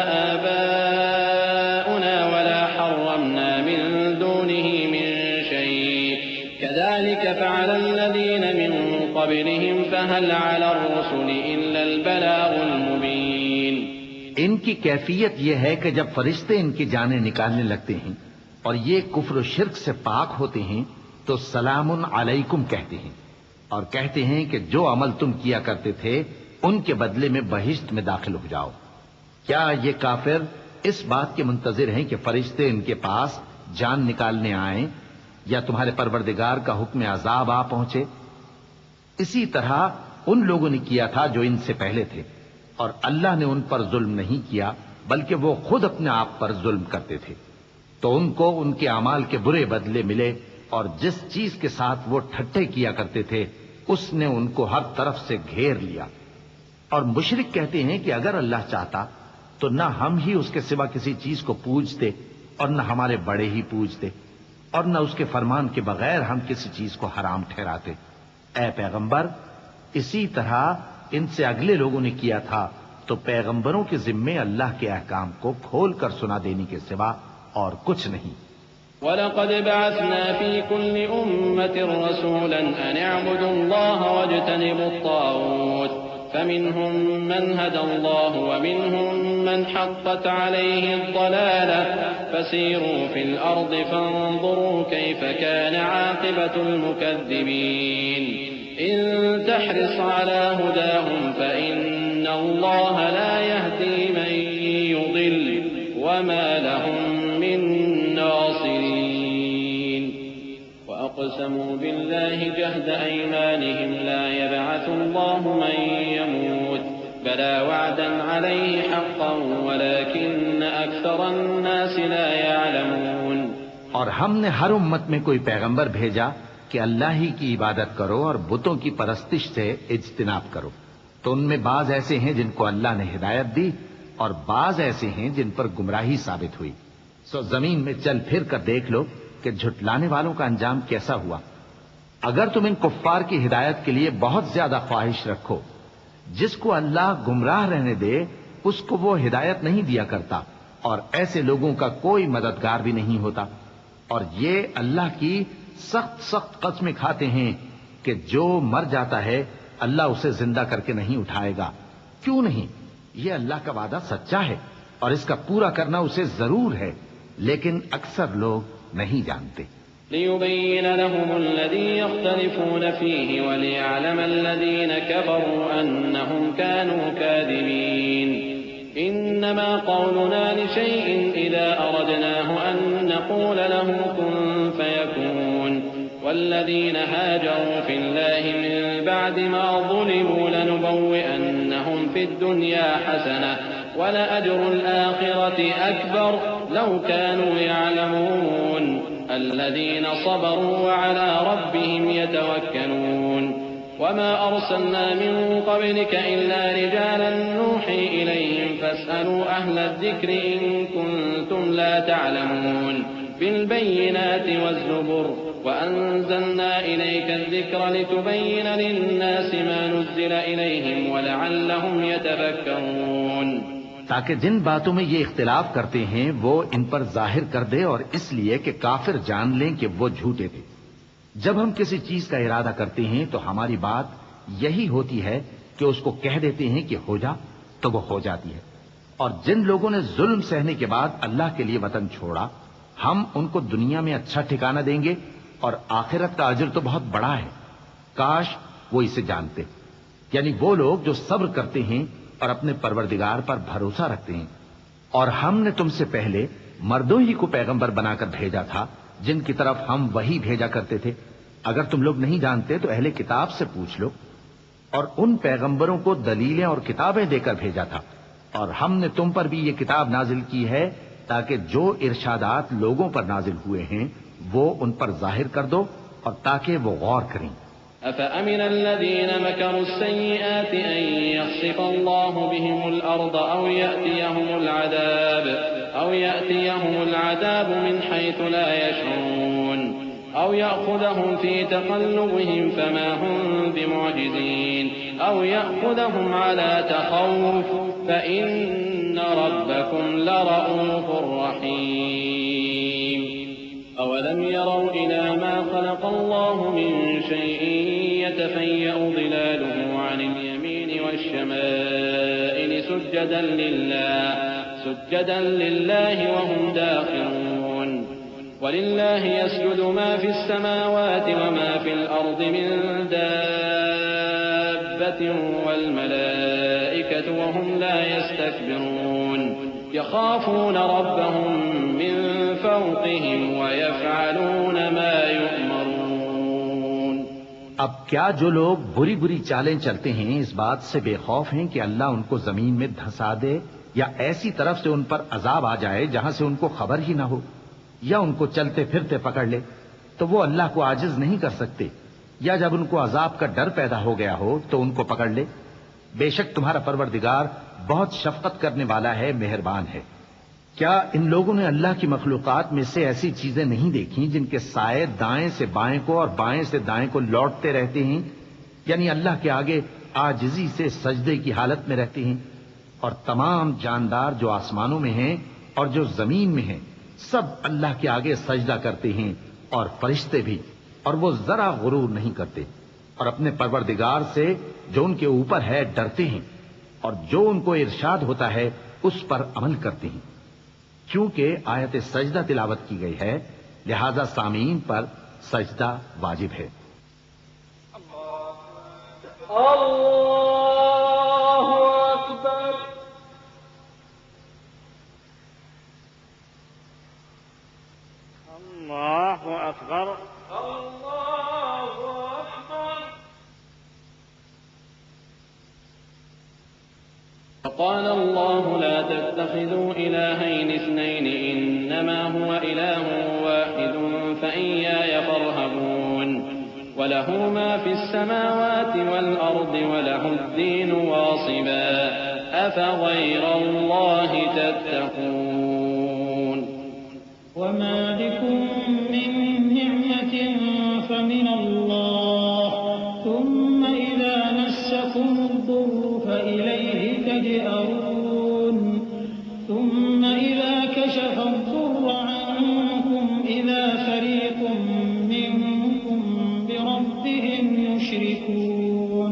آباؤنا ولا حرمنا من دونه من شيء كذلك فعل الذين من قبلهم فهل على الرسل إلا البلاغ المبين. ان کی کیفیت یہ ہے کہ جب فرشتے ان کی جانیں نکالنے لگتے ہیں اور یہ کفر و شرک سے پاک ہوتے ہیں تو سلام علیکم کہتے ہیں اور کہتے ہیں کہ جو عمل تم کیا کرتے تھے ان کے بدلے میں بہشت میں داخل ہو جاؤ. کیا یہ کافر اس بات کے منتظر ہیں کہ فرشتے ان کے پاس جان نکالنے آئیں یا تمہارے پروردگار کا حکم عذاب آ پہنچے؟ اسی طرح ان لوگوں نے کیا تھا جو ان سے پہلے تھے اور اللہ نے ان پر ظلم نہیں کیا بلکہ وہ خود اپنے آپ پر ظلم کرتے تھے. تو ان کو ان کے اعمال کے برے بدلے ملے اور جس چیز کے ساتھ وہ ٹھٹھے کیا کرتے تھے اس نے ان کو ہر طرف سے گھیر لیا. اور مشرک کہتے ہیں کہ اگر اللہ چاہتا تو نہ ہم ہی اس کے سوا کسی چیز کو پوجتے اور نہ ہمارے بڑے ہی پوجتے اور نہ اس کے فرمان کے بغیر ہم کسی چیز کو حرام ٹھہراتے. اے پیغمبر اسی طرح ان سے اگلے لوگوں نے کیا تھا تو پیغمبروں کے ذمے اللہ کے احکام کو کھول کر سنا دینے کے سوا اور کچھ نہیں. وَلَقَدْ بَعَثْنَا فِي كُلِّ أُمَّةٍ رَسُولًا أَنِ اعْبُدُوا اللَّهَ وَاجْتَنِبُوا الطَّاغُوتَ فَمِنْهُمْ مَنْ هَدَى اللَّهُ وَمِنْهُمْ مَنْ حَقَّتْ عَلَيْهِ الضَّلَالَةُ فَسِيرُوا فِي الْأَرْضِ فَانظُرُوا كَيْفَ كَانَ عَاقِبَةُ الْمُكَذِّبِينَ. إِن تَحْرِصْ عَلَى هُدَاهُمْ فَإِنَّ اللَّهَ لَا يَهْدِي مَن يُضِلُّ وَمَا لَهُم مِّن نَّاصِرِينَ. وَأَقْسَمُوا بِاللَّهِ جَهْدَ أَيْمَانِهِمْ لَا يَبْعَثُ اللَّهُ مَن يَمُوتُ بَلَىٰ وَعْدًا عَلَيْهِ حَقًّا وَلَٰكِنَّ أَكْثَرَ النَّاسِ لَا يَعْلَمُونَ. اور ہم نے ہر امت میں کوئی پیغمبر بھیجا کہ اللہ ہی کی عبادت کرو اور بتوں کی پرستش سے اجتناب کرو. تو ان میں بعض ایسے ہیں جن کو اللہ نے ہدایت دی اور بعض ایسے ہیں جن پر گمراہی ثابت ہوئی. سو زمین میں چل پھر کر دیکھ لو کہ جھٹلانے والوں کا انجام کیسا ہوا. اگر تم ان کفار کی ہدایت کے لیے بہت زیادہ خواہش رکھو، جس کو اللہ گمراہ رہنے دے اس کو وہ ہدایت نہیں دیا کرتا اور ایسے لوگوں کا کوئی مددگار بھی نہیں ہوتا. اور یہ اللہ کی سخت قسمیں کھاتے ہیں کہ جو مر جاتا ہے اللہ اسے زندہ کر کے نہیں اٹھائے گا. کیوں نہیں؟ یہ اللہ کا وعدہ سچا ہے اور اس کا پورا کرنا اسے ضرور ہے، لیکن اکثر لوگ نہیں جانتے. لِيُبَيِّنَ لَهُمُ الَّذِي يَخْتَلِفُونَ فِيهِ وَلِيَعْلَمَ الَّذِينَ كَفَرُوا أَنَّهُمْ كَانُوا كَاذِبِينَ. إِنَّمَا قَوْلُنَا لِشَيْءٍ إِذَا أَرَدْنَاهُ أَن نَّقُولَ لَهُ كُن فَيَكُونُ. وَالَّذِينَ هَاجَرُوا فِي اللَّهِ مِن بَعْدِ مَا ظُلِمُوا لَنُبَوِّئَنَّهُمْ فِي الدُّنْيَا حَسَنَةً وَلَأَجْرُ الْآخِرَةِ أَكْبَرُ لَوْ كَانُوا يَعْلَمُونَ. الَّذِينَ صَبَرُوا وَعَلَىٰ رَبِّهِمْ يَتَوَكَّلُونَ. وَمَا أَرْسَلْنَا مِن قَبْلِكَ إِلَّا رِجَالًا نُّوحِي إِلَيْهِمْ فَاسْأَلُوا أَهْلَ الذِّكْرِ إِن كُنتُمْ لَا تَعْلَمُونَ. بِالْبَيِّنَاتِ وَالزُّبُرِ وَأَنزَلْنَا إِلَيْكَ الذِّكْرَ لِتُبَيِّنَ لِلنَّاسِ مَا نُزِّلَ إِلَيْهِمْ وَلَعَلَّهُمْ يَتَفَكَّرُونَ. تاکہ جن باتوں میں یہ اختلاف کرتے ہیں وہ ان پر ظاہر کر دے، اور اس لیے کہ کافر جان لیں کہ وہ جھوٹے تھے. جب ہم کسی چیز کا ارادہ کرتے ہیں تو ہماری بات یہی ہوتی ہے کہ اس کو کہہ دیتے ہیں کہ ہو جا تو وہ ہو جاتی ہے. اور جن لوگوں نے ظلم سہنے کے بعد اللہ کے لیے وطن چھوڑا، ہم ان کو دنیا میں اچھا ٹھکانہ دیں گے اور آخرت کا اجر تو بہت بڑا ہے. کاش وہ اسے جانتے. یعنی وہ لوگ جو صبر کرتے ہیں اور اپنے پروردگار پر بھروسہ رکھتے ہیں. اور ہم نے تم سے پہلے مردوں ہی کو پیغمبر بنا کر بھیجا تھا جن کی طرف ہم وحی بھیجا کرتے تھے؟ اگر تم لوگ نہیں جانتے تو اہل کتاب سے پوچھ لو۔ اور ان پیغمبروں کو دلیلیں اور کتابیں دے کر بھیجا تھا، اور ہم نے تم پر بھی یہ کتاب نازل کی ہے تاکہ جو ارشادات لوگوں پر نازل ہوئے ہیں وہ ان پر ظاہر کر دو، اور تاکہ وہ غور کریں۔ أفأمن الذين مكروا السيئات أن يخسف الله بهم الأرض أو يأتيهم العذاب من حيث لا يشعرون أو يأخذهم في تقلبهم فما هم بمعجزين أو يأخذهم على تخوف فإن ربكم لرؤوف رحيم أولم يروا إلى ما خلق الله من شيء يتفيأ ظلاله عن اليمين والشمائل سجدا لله وهم داخرون ولله يسجد ما في السماوات وما في الأرض من دابة والملائكة وهم لا يستكبرون يخافون ربهم من فوقهم ويفعلون ما يؤمرون۔ اب کیا جو لوگ بری بری چالیں چلتے ہیں اس بات سے بے خوف ہیں کہ اللہ ان کو زمین میں دھسا دے، یا ایسی طرف سے ان پر عذاب آ جائے جہاں سے ان کو خبر ہی نہ ہو، یا ان کو چلتے پھرتے پکڑ لے، تو وہ اللہ کو عاجز نہیں کر سکتے، یا جب ان کو عذاب کا ڈر پیدا ہو گیا ہو تو ان کو پکڑ لے؟ بے شک تمہارا پروردگار بہت شفقت کرنے والا ہے، مہربان ہے۔ کیا ان لوگوں نے اللہ کی مخلوقات میں سے ایسی چیزیں نہیں دیکھی جن کے سائے دائیں سے بائیں کو اور بائیں سے دائیں کو لوٹتے رہتے ہیں، یعنی اللہ کے آگے عاجزی سے سجدے کی حالت میں رہتے ہیں؟ اور تمام جاندار جو آسمانوں میں ہیں اور جو زمین میں ہیں سب اللہ کے آگے سجدہ کرتے ہیں، اور فرشتے بھی، اور وہ ذرا غرور نہیں کرتے، اور اپنے پروردگار سے جو ان کے اوپر ہے ڈرتے ہیں، اور جو ان کو ارشاد ہوتا ہے اس پر عمل کرتے ہیں۔ کیونکہ آیت سجدہ تلاوت کی گئی ہے لہذا سامعین پر سجدہ واجب ہے۔ الله أكبر الله أكبر۔ وقال الله لا تتخذوا إلهين اثنين إنما هو إله واحد فإياي فارهبون وله ما في السماوات والأرض وله الدين واصبا أفغير الله تتقون۔ وما بكم من نعمة فمن الله ثم إذا مسكم الضر فإليه تجأرون ثم إذا كشف الضر عنكم إذا فريق منكم بربهم يشركون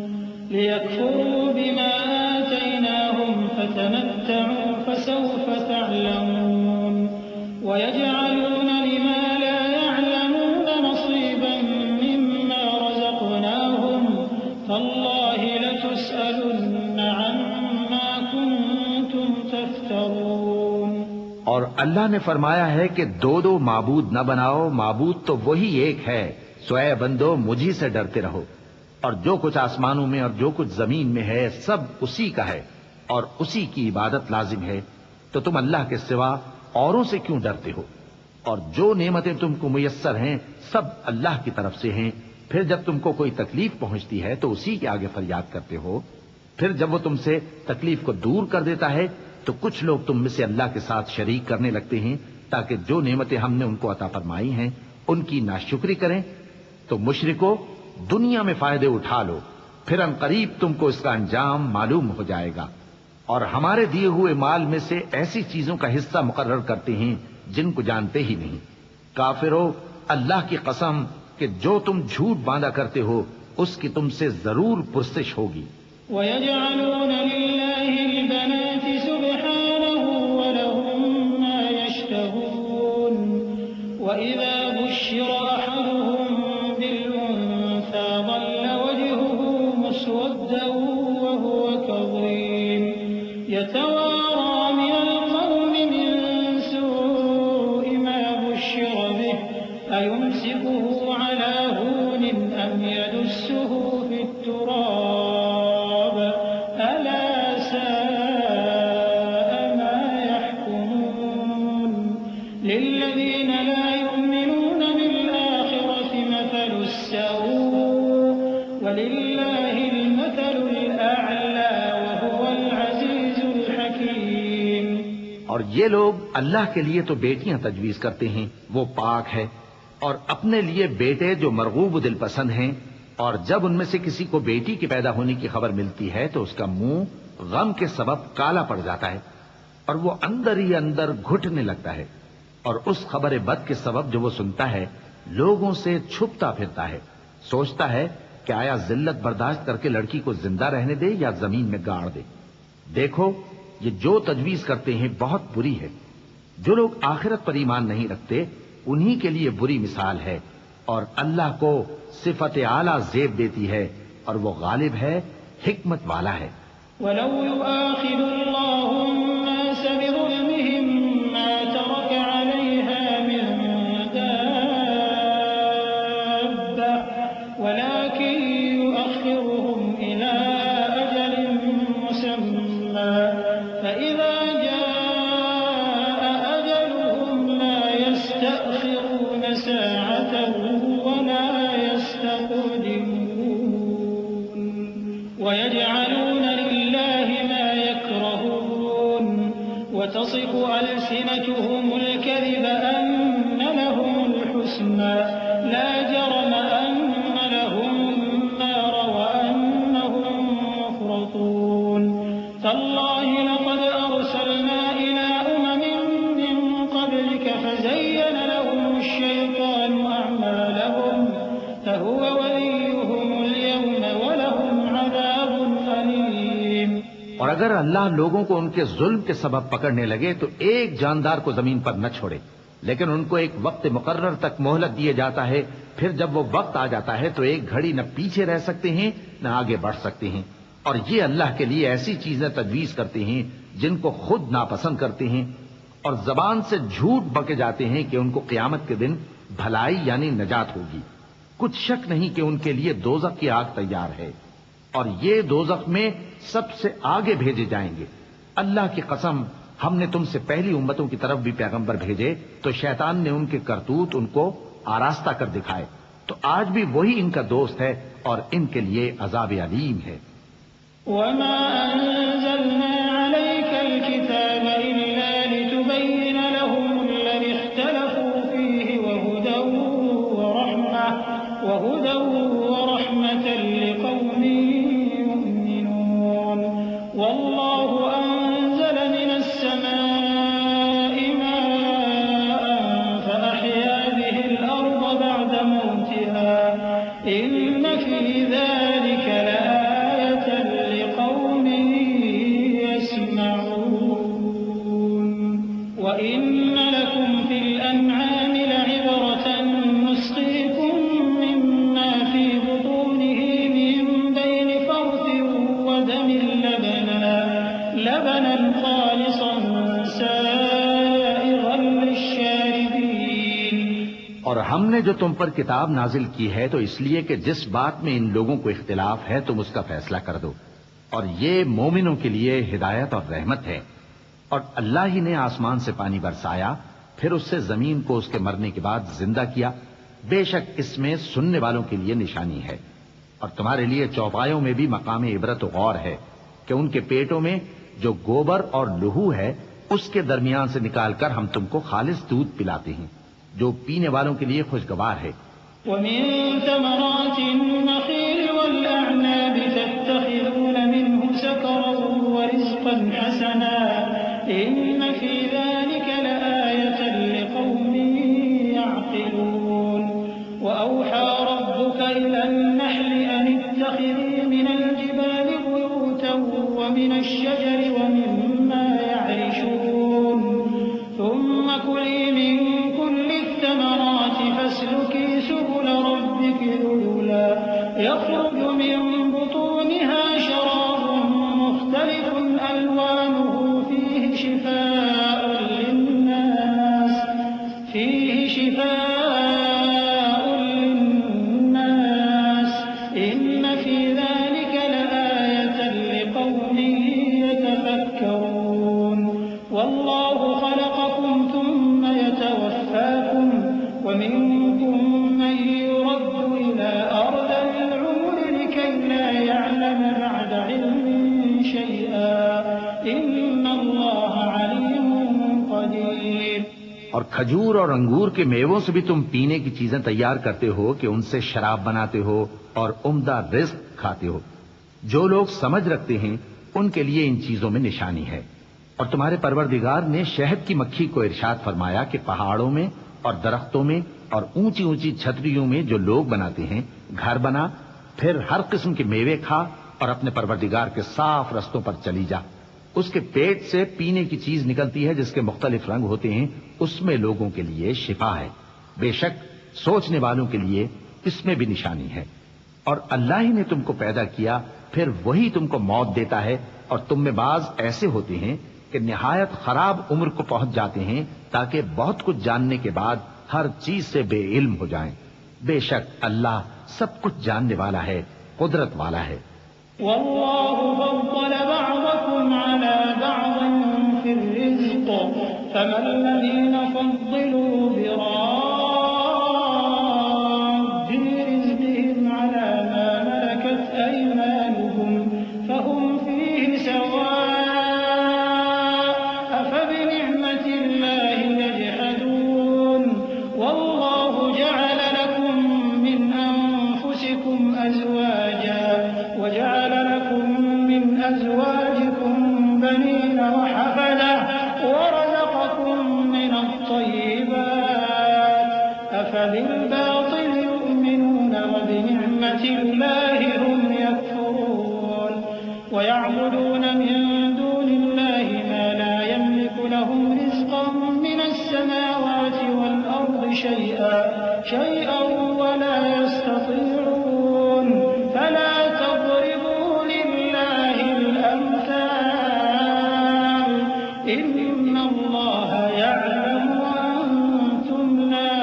ليكفروا بما آتيناهم فتمتعوا فسوف تعلمون ويجعلون لما لا يعلمون نصيبا مما رزقناهم تالله لتسألن عما كنتم تفترون۔ اور اللہ نے فرمایا ہے کہ دو دو معبود نہ بناؤ، معبود تو وہی ایک ہے، سو اے بندو مجھی سے ڈرتے رہو، اور جو کچھ آسمانوں میں اور جو کچھ زمین میں ہے سب اسی کا ہے اور اسی کی عبادت لازم ہے، تو تم اللہ کے سوا اوروں سے کیوں ڈرتے ہو؟ اور جو نعمتیں تم کو میسر ہیں سب اللہ کی طرف سے ہیں، پھر جب تم کو کوئی تکلیف پہنچتی ہے تو اسی کے آگے فریاد کرتے ہو، پھر جب وہ تم سے تکلیف کو دور کر دیتا ہے تو کچھ لوگ تم میں سے اللہ کے ساتھ شریک کرنے لگتے ہیں تاکہ جو نعمتیں ہم نے ان کو عطا فرمائی ہیں ان کی ناشکری کریں۔ تو مشرکو دنیا میں فائدے اٹھا لو، پھر ان قریب تم کو اس کا انجام معلوم ہو جائے گا، اور ہمارے دیے ہوئے مال میں سے ایسی چیزوں کا حصہ مقرر کرتے ہیں جن کو جانتے ہی نہیں۔ کافرو اللہ کی قسم کہ جو تم جھوٹ باندھا کرتے ہو اس کی تم سے ضرور پرسش ہوگی۔ وَيَجْعَلُونَ لِلَّهِ الْبَنَاتِ سُبْحَانَهُ وَلَهُم مَّا يَشْتَهُونَ وَإِذَا بُشِّرَ أَحَدُهُم بِالْأُنثَىٰ ظَلَّ وَجْهُهُ مُسْوَدًّا وَهُوَ كَظِيمٌ يَتَوَارَىٰ مِنَ الْقَوْمِ مِن سُوءِ مَا بُشِّرَ بِهِ السوء ولله المثل الأعلى وهو العزيز الحكيم۔ اور یہ لوگ اللہ کے لیے تو بیٹیاں تجویز کرتے ہیں، وہ پاک ہے، اور اپنے لیے بیٹے جو مرغوب دل پسند ہیں، اور جب ان میں سے کسی کو بیٹی کے پیدا ہونے کی خبر ملتی ہے تو اس کا منہ غم کے سبب کالا پڑ جاتا ہے اور وہ اندر ہی اندر گھٹنے لگتا ہے، اور اس خبر بد کے سبب جو وہ سنتا ہے لوگوں سے چھپتا پھرتا ہے، سوچتا ہے کہ آیا ذلت برداشت کر کے لڑکی کو زندہ رہنے دے یا زمین میں گاڑ دے۔ دیکھو یہ جو تجویز کرتے ہیں بہت بری ہے۔ جو لوگ آخرت پر ایمان نہیں رکھتے انہی کے لیے بری مثال ہے، اور اللہ کو صفت اعلیٰ زیب دیتی ہے اور وہ غالب ہے، حکمت والا ہے۔ وَلَوْ يُؤَاخِذُ اللَّهُ النَّاسَ بِظُلْمِهِمْ مَا تَرَكَ عَلَيْهَا مِن دَابَّةٍ وَلَكِن يُؤَخِّرُهُمْ إِلَى أَجَلٍ مُّسَمًّى فَإِذَا جَاءَ أَجَلُهُمْ لَا يَسْتَأْخِرُونَ سَاعَةً وَلَا يَسْتَقْدِمُونَ وَيَجْعَلُونَ لِلَّهِ مَا يَكْرَهُونَ وَتَصِفُ أَلْسِنَتُهُمُ الْكَذِبَ أَنَّ لَهُمُ الْحُسْنَى لَا جَرَمَ أَنَّ لَهُمُ النَّارَ وَأَنَّهُمْ مُفْرَطُونَ تَاللَّهِ لَقَدْ أَرْسَلْنَا إِلَىٰ أُمَمٍ مِّن قَبْلِكَ فَزَيَّنَ لَهُمُ الشَّيْطَانُ أَعْمَالَهُمْ فَهُوَ وَلِيُّهُمُ الْيَوْمَ وَلَهُمْ عَذَابٌ أَلِيمٌ۔ اور اگر اللہ لوگوں کو ان کے ظلم کے سبب پکڑنے لگے تو ایک جاندار کو زمین پر نہ چھوڑے، لیکن ان کو ایک وقت مقرر تک مہلت دیے جاتا ہے، پھر جب وہ وقت آ جاتا ہے تو ایک گھڑی نہ پیچھے رہ سکتے ہیں نہ آگے بڑھ سکتے ہیں۔ اور یہ اللہ کے لیے ایسی چیزیں تجویز کرتے ہیں جن کو خود ناپسند کرتے ہیں، اور زبان سے جھوٹ بکے جاتے ہیں کہ ان کو قیامت کے دن بھلائی یعنی نجات ہوگی۔ کچھ شک نہیں کہ ان کے لیے دوزخ کی آگ تیار ہے، اور یہ دوزخ میں سب سے آگے بھیجے جائیں گے۔ اللہ کی قسم، ہم نے تم سے پہلی امتوں کی طرف بھی پیغمبر بھیجے تو شیطان نے ان کے کرتوت ان کو آراستہ کر دکھائے، تو آج بھی وہی ان کا دوست ہے اور ان کے لیے عذاب علیم ہے۔ وَمَا أَنزَلْنَا عَلَيْكَ الْكِتَابَ إِلَّا لِتُبَيِّنَ لَهُمُ الَّذِي اخْتَلَفُوا فِيهِ وَهُدًى وَرَحْمَةً لِقَوْمٍ يُؤْمِنُونَ وَاللَّهُ أَنزَلَ مِنَ السَّمَاءِ مَاءً فَأَحْيَا بِهِ الْأَرْضَ بَعْدَ مَوْتِهَا إِنَّ فِي ذَلِكَ لَآيَةً لِقَوْمٍ يَسْمَعُونَ وَإِنَّ لَكُمْ فِي الْأَنْعَامِ لَعِبْرَةً نُّسْقِيكُم مِّمَّا فِي بُطُونِهِ مِن بَيْنِ فَرْثٍ وَدَمٍ لَبَنًا خَالِصًا سَائِغًا لِّلشَّارِبِينَ۔ اور ہم نے جو تم پر کتاب نازل کی ہے تو اس لیے کہ جس بات میں ان لوگوں کو اختلاف ہے تم اس کا فیصلہ کر دو، اور یہ مومنوں کے لیے ہدایت اور رحمت ہے۔ اور اللہ ہی نے آسمان سے پانی برسایا، پھر اس سے زمین کو اس کے مرنے کے بعد زندہ کیا، بے شک اس میں سننے والوں کے لیے نشانی ہے۔ اور تمہارے لیے چوپایوں میں بھی مقام عبرت و غور ہے کہ ان کے پیٹوں میں جو گوبر اور لہو ہے اس کے درمیان سے نکال کر ہم تم کو خالص دودھ پلاتے ہیں جو پینے والوں کے لیے خوشگوار ہے۔ وَمِن ثَمَرَاتِ النَّخِيلِ وَالْأَعْنَابِ تَتَّخِذُونَ مِنْهُ سَكَرًا وَرِزْقًا حَسَنًا إِنَّ فِي ذَلِكَ لَآيَةً لِقَوْمٍ يَعْقِلُونَ وَأَوْحَى رَبُّكَ إِلَى النَّحْلِ أَنِ اتَّخِذِي مِنَ الْجِبَالِ بُيُوتًا وَمِنَ الشَّجَرِ وَمِمَّا يَعْرِشُونَ ثُمَّ كُلِي مِن كُلِّ الثَّمَرَاتِ فَاسْلُكِي سُبُلَ رَبِّكِ ذُلُلًا يَخْرُجُ مِن بُطُونِهَا شَرَابٌ مُّخْتَلِفٌ أَلْوَانُهُ فِيهِ شِفَاءٌ لِّلنَّاسِ إِنَّ فِي ذَلِكَ لَآيَةً لِقَوْمٍ يَتَفَكَّرُونَ وَاللَّهُ خَلَقَكُمْ ثُمَّ يَتَوَفَّاكُمْ وَمِنكُم مَّن يُرَدُّ إِلَىٰ اور کھجور اور انگور کے میووں سے بھی تم پینے کی چیزیں تیار کرتے ہو کہ ان سے شراب بناتے ہو اور عمدہ رزق کھاتے ہو۔ جو لوگ سمجھ رکھتے ہیں ان کے لیے ان چیزوں میں نشانی ہے۔ اور تمہارے پروردگار نے شہد کی مکھی کو ارشاد فرمایا کہ پہاڑوں میں اور درختوں میں اور اونچی اونچی چھتریوں میں جو لوگ بناتے ہیں گھر بنا، پھر ہر قسم کے میوے کھا اور اپنے پروردگار کے صاف رستوں پر چلی جا۔ اس کے پیٹ سے پینے کی چیز نکلتی ہے جس کے مختلف رنگ ہوتے ہیں، اس میں لوگوں کے لیے شفا ہے۔ بے شک سوچنے والوں کے لیے اس میں بھی نشانی ہے۔ اور اللہ ہی نے تم کو پیدا کیا، پھر وہی تم کو موت دیتا ہے، اور تم میں بعض ایسے ہوتے ہیں کہ نہایت خراب عمر کو پہنچ جاتے ہیں تاکہ بہت کچھ جاننے کے بعد ہر چیز سے بے علم ہو جائیں۔ بے شک اللہ سب کچھ جاننے والا ہے، قدرت والا ہے۔ والله فضل بعضكم على بعض في الرزق فما الذين فضلوا براد رزقهم على ما ملكت أيمانهم فهم فيه سواء أفبنعمة الله يجحدون والله جعل لكم من أنفسكم أزواجا وجعل لكم من أزواجكم بنين وحفدة ورزقكم من الطيبات أفبالباطل يؤمنون وبنعمة الله هم يكفرون ويعبدون من دون الله ما لا يملك لهم رزقا من السماوات والأرض شيئا ولا يستطيعون فلا تضربوا لله الأمثال إن الله يعلم وأنتم لا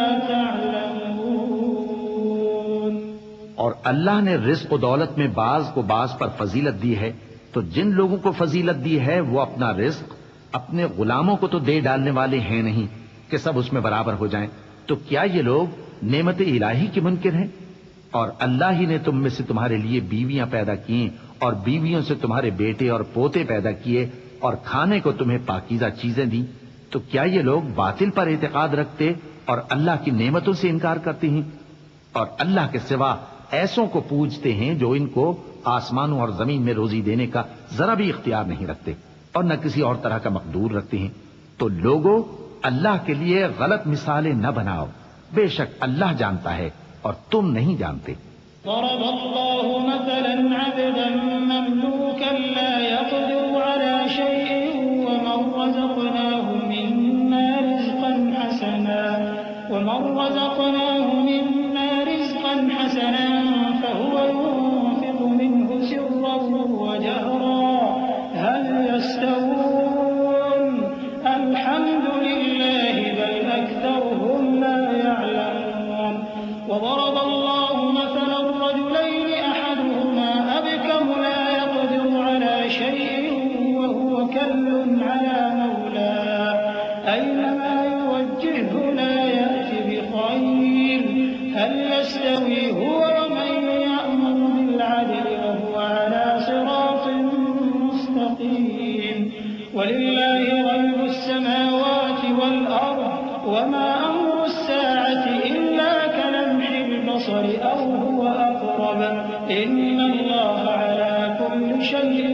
تعلمون۔ اور اللہ نے رزق و دولت میں بعض کو بعض پر فضیلت دی ہے، تو جن لوگوں کو فضیلت دی ہے وہ اپنا رزق اپنے غلاموں کو تو دے ڈالنے والے ہیں نہیں کہ سب اس میں برابر ہو جائیں۔ تو کیا یہ لوگ نعمت الہی کے منکر ہیں؟ اور اللہ ہی نے تم میں سے تمہارے لیے بیویاں پیدا کی اور بیویوں سے تمہارے بیٹے اور پوتے پیدا کیے اور کھانے کو تمہیں پاکیزہ چیزیں دیں۔ تو کیا یہ لوگ باطل پر اعتقاد رکھتے اور اللہ کی نعمتوں سے انکار کرتے ہیں؟ اور اللہ کے سوا ایسوں کو پوجتے ہیں جو ان کو آسمانوں اور زمین میں روزی دینے کا ذرا بھی اختیار نہیں رکھتے اور نہ کسی اور طرح کا مقدور رکھتے ہیں۔ تو لوگوں اللہ کے لیے غلط مثالیں نہ بناؤ، بے شک اللہ جانتا ہے اور تم نہیں جانتے۔ ضرب الله مثلا عبدا مملوكا لا يقدر على شيء ومن رزقناه منا رزقا حسنا فهو ينفق منه سرا وجهرا هل يستوون الحمد لله بل أكثرهم لا يعلمون وضرب الله مثلا الرجلين أحدهما أبكم لا يقدر على شيء وهو كل على مولاه أينما يوجهه لا يأتي بخير هل يستوي هو ومن يأمر بالعدل وهو على صراط مستقيم ولله غيب السماوات والأرض وما أمر الساعة إلا كلمح البصر أو هو أقرب إن الله على كل شيء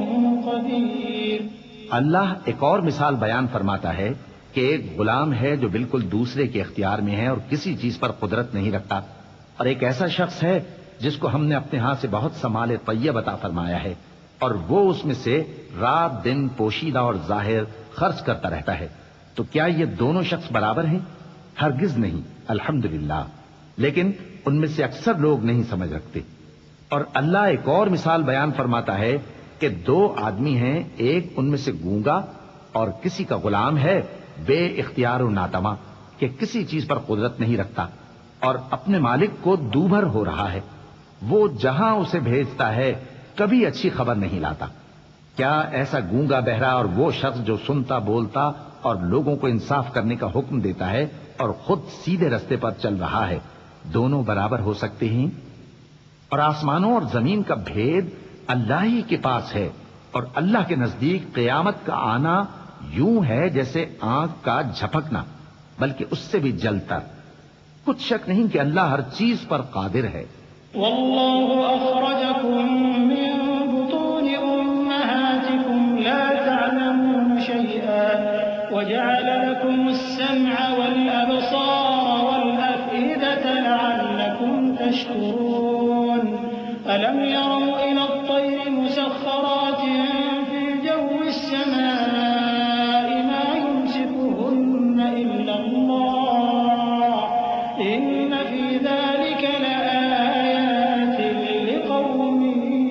قدير۔ اللہ ایک اور مثال بیان فرماتا ہے کہ ایک غلام ہے جو بالکل دوسرے کے اختیار میں ہے اور کسی چیز پر قدرت نہیں رکھتا، اور ایک ایسا شخص ہے جس کو ہم نے اپنے ہاں سے بہت سا مال طیب عطا فرمایا ہے اور وہ اس میں سے رات دن پوشیدہ اور ظاہر خرچ کرتا رہتا ہے۔ تو کیا یہ دونوں شخص برابر ہیں؟ ہرگز نہیں، الحمدللہ، لیکن ان میں سے اکثر لوگ نہیں سمجھ رکھتے۔ اور اللہ ایک اور مثال بیان فرماتا ہے کہ دو آدمی ہیں، ایک ان میں سے گونگا اور کسی کا غلام ہے بے اختیار و ناتواں کہ کسی چیز پر قدرت نہیں رکھتا اور اپنے مالک کو دوبھر ہو رہا ہے، وہ جہاں اسے بھیجتا ہے کبھی اچھی خبر نہیں لاتا۔ کیا ایسا گونگا بہرا اور وہ شخص جو سنتا بولتا اور لوگوں کو انصاف کرنے کا حکم دیتا ہے اور خود سیدھے رستے پر چل رہا ہے، دونوں برابر ہو سکتے ہیں؟ اور آسمانوں اور زمین کا بھید اللہ ہی کے پاس ہے، اور اللہ کے نزدیک قیامت کا آنا یوں ہے جیسے آنکھ کا جھپکنا۔ بلکہ اس سے بھی جلتر۔ کچھ شک نہیں کہ اللہ ہر چیز پر قادر ہے۔ والله أخرجكم من بطون أمهاتكم لا تعلمون شيئا وجعل لكم السمع والأبصار والأفئدة لعلكم تشكرون ألم يروا إلى الطير مسخرات في جو السماء ما يمسكهن إلا الله إن في ذلك لآيات لقوم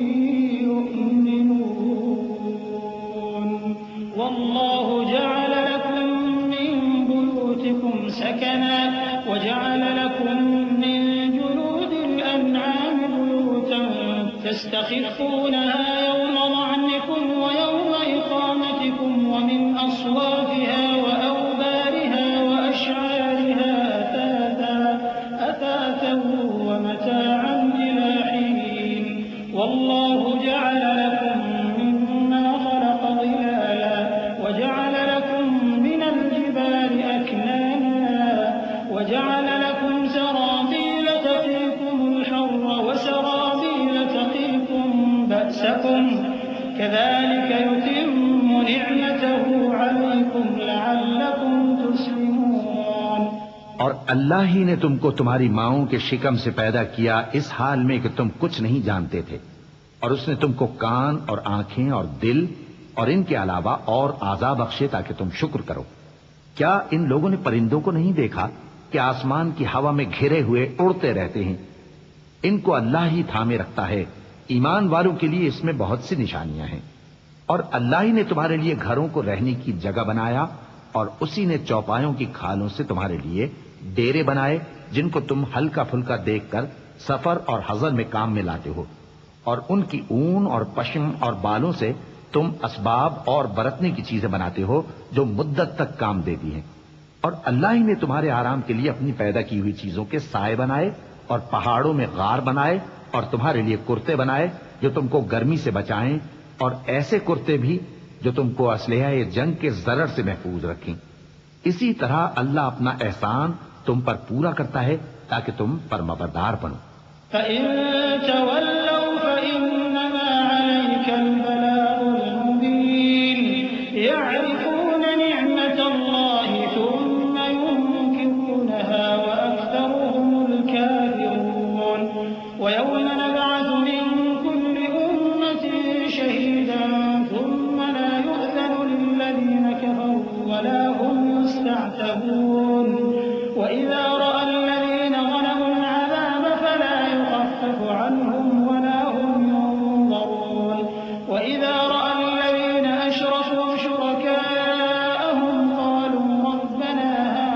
يؤمنون والله جعل لكم من بيوتكم سكنا وجعل لكم من جلود الأنعام بيوتا تستخفونها يوم ظعنكم ويوم إقامتكم ومن أصوافها وأوبارها وأشعارها أثاثا ومتاعا إلى حين والله جعل لكم مما خلق ظلالا وجعل لكم من الجبال أكنانا وجعل لكم سرابيل تقيكم الحر وسرابيل تقيكم بأسكم كذلك يتم نعمته عليكم لعلكم تسلمون۔ اور اللہ ہی نے تم کو تمہاری ماؤں کے شکم سے پیدا کیا اس حال میں کہ تم کچھ نہیں جانتے تھے، اور اس نے تم کو کان اور آنکھیں اور دل اور ان کے علاوہ اور اعضاء بخشے تاکہ تم شکر کرو۔ کیا ان لوگوں نے پرندوں کو نہیں دیکھا کہ آسمان کی ہوا میں گھرے ہوئے اڑتے رہتے ہیں؟ ان کو اللہ ہی تھامے رکھتا ہے۔ ایمان والوں کے لیے اس میں بہت سی نشانیاں ہیں۔ اور اللہ ہی نے تمہارے لیے گھروں کو رہنے کی جگہ بنایا، اور اسی نے چوپایوں کی کھالوں سے تمہارے لیے ڈیرے بنائے جن کو تم ہلکا پھلکا دیکھ کر سفر اور حضر میں کام میں لاتے ہو، اور ان کی اون اور پشم اور بالوں سے تم اسباب اور برتنے کی چیزیں بناتے ہو جو مدت تک کام دیتی ہیں۔ اور اللہ ہی نے تمہارے آرام کے لیے اپنی پیدا کی ہوئی چیزوں کے سائے بنائے اور پہاڑوں میں غار بنائے اور تمہارے لیے کرتے بنائے جو تم کو گرمی سے بچائیں، اور ایسے کرتے بھی جو تم کو اسلحہ جنگ کے ضرر سے محفوظ رکھیں۔ اسی طرح اللہ اپنا احسان تم پر پورا کرتا ہے تاکہ تم فرمانبردار بنو۔ فَإِن تَوَلَّوْا فَإِنَّمَا عَلَيْكَ الْبَلَاغُ الْمُبِينُ يَعْرِفُونَ نِعْمَةَ اللَّهِ ثُمَّ يُنكِرُونَهَا وَأَكْثَرُهُمُ الْكَافِرُونَ وَيَوْمَ نَبْعَثُ مِن كُلِّ أُمَّةٍ شَهِيدًا ثُمَّ لَا يُؤْذَنُ لِلَّذِينَ كَفَرُوا وَلَا هُمْ يُسْتَعْتَبُونَ وَإِذَا رَأَى الَّذِينَ ظَلَمُوا الْعَذَابَ فَلَا يُخَفَّفُ عَنْهُمْ وَلَا هُمْ يُنظَرُونَ وَإِذَا رَأَى الَّذِينَ أَشْرَكُوا شُرَكَاءَهُمْ قَالُوا رَبَّنَا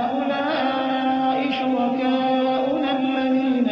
هَؤُلَاءِ شُرَكَاؤُنَا الَّذِينَ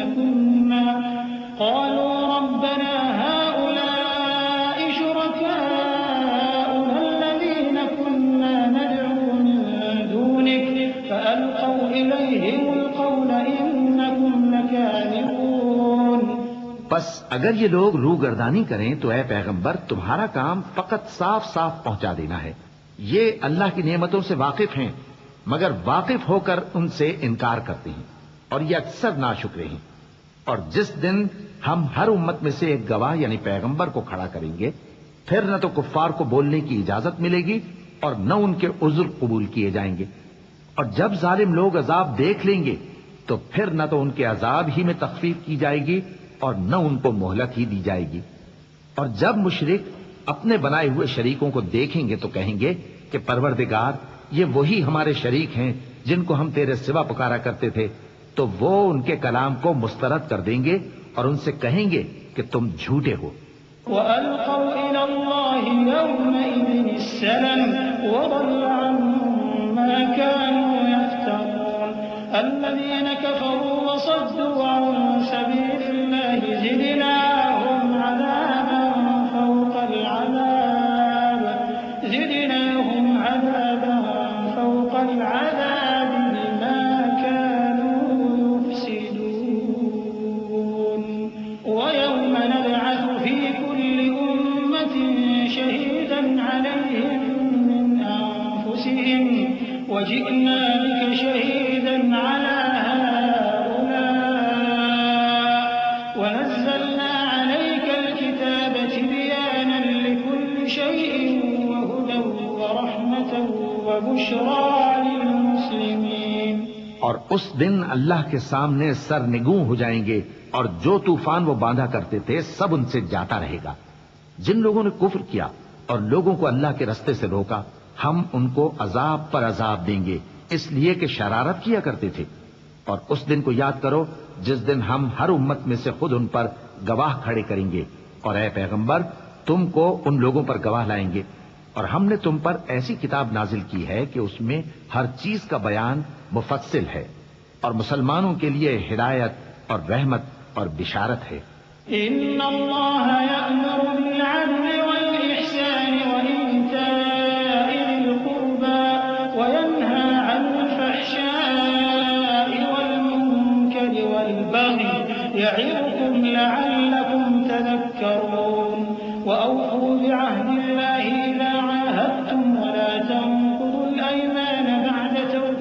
كُنَّا نَدْعُو مِن دُونِكَ فَأَلْقَوْا إِلَيْهِمُ الْقَوْلَ إِنَّكُمْ لَكَاذِبُونَ۔ بس اگر یہ لوگ روگردانی کریں تو اے پیغمبر تمہارا کام فقط صاف صاف پہنچا دینا ہے۔ یہ اللہ کی نعمتوں سے واقف ہیں مگر واقف ہو کر ان سے انکار کرتے ہیں، اور یہ اکثر ناشکرے ہیں۔ اور جس دن ہم ہر امت میں سے ایک گواہ یعنی پیغمبر کو کھڑا کریں گے، پھر نہ تو کفار کو بولنے کی اجازت ملے گی اور نہ ان کے عذر قبول کیے جائیں گے۔ اور جب ظالم لوگ عذاب دیکھ لیں گے تو پھر نہ تو ان کے عذاب ہی میں تخفیف کی جائے گی اور نہ ان کو مہلت ہی دی جائے گی۔ اور جب مشرک اپنے بنائے ہوئے شریکوں کو دیکھیں گے تو کہیں گے کہ پروردگار یہ وہی ہمارے شریک ہیں جن کو ہم تیرے سوا پکارا کرتے تھے، تو وہ ان کے کلام کو مسترد کر دیں گے اور ان سے کہیں گے کہ تم جھوٹے ہو۔ وَأَلْقَوْا إِلَى اللَّهِ يَوْمَئِذٍ السَّلَمَ وَضَلَّ عَنْهُم مَّا كَانُوا يَفْتَرُونَ الَّذِينَ كَفَرُوا وَصَدُّوا عَن سَبِيلِ اللَّهِ زِدْنَاهُمْ عَذَابًا فَوْقَ الْعَذَابِ بِمَا كَانُوا يُفْسِدُونَ وَيَوْمَ نَبْعَثُ فِي كُلِّ أُمَّةٍ شَهِيدًا عَلَيْهِم مِّنْ أَنفُسِهِمْ وَجِئْنَا بِكَ شَهِيدًا ونزلنا عليك الكتاب تبيانا لكل شيء وهدى ورحمة وبشرى للمسلمين۔ اور اس دن اللہ کے سامنے سرنگوں ہو جائیں گے، اور جو طوفان وہ باندھا کرتے تھے سب ان سے جاتا رہے گا۔ جن لوگوں نے کفر کیا اور لوگوں کو اللہ کے رستے سے روکا، ہم ان کو عذاب پر عذاب دیں گے، اس لیے کہ شرارت کیا کرتے تھے۔ اور اس دن کو یاد کرو جس دن ہم ہر امت میں سے خود ان پر گواہ کھڑے کریں گے، اور اے پیغمبر تم کو ان لوگوں پر گواہ لائیں گے۔ اور ہم نے تم پر ایسی کتاب نازل کی ہے کہ اس میں ہر چیز کا بیان مفصل ہے، اور مسلمانوں کے لیے ہدایت اور رحمت اور بشارت ہے۔ إن الله يأمر بالعدل والإحسان وإيتاء ذي القربى وينهى عن الفحشاء والمنكر والبغي يعظكم لعلكم تذكرون وأوفوا بعهد الله إذا عاهدتم ولا تنقضوا الأيمان بعد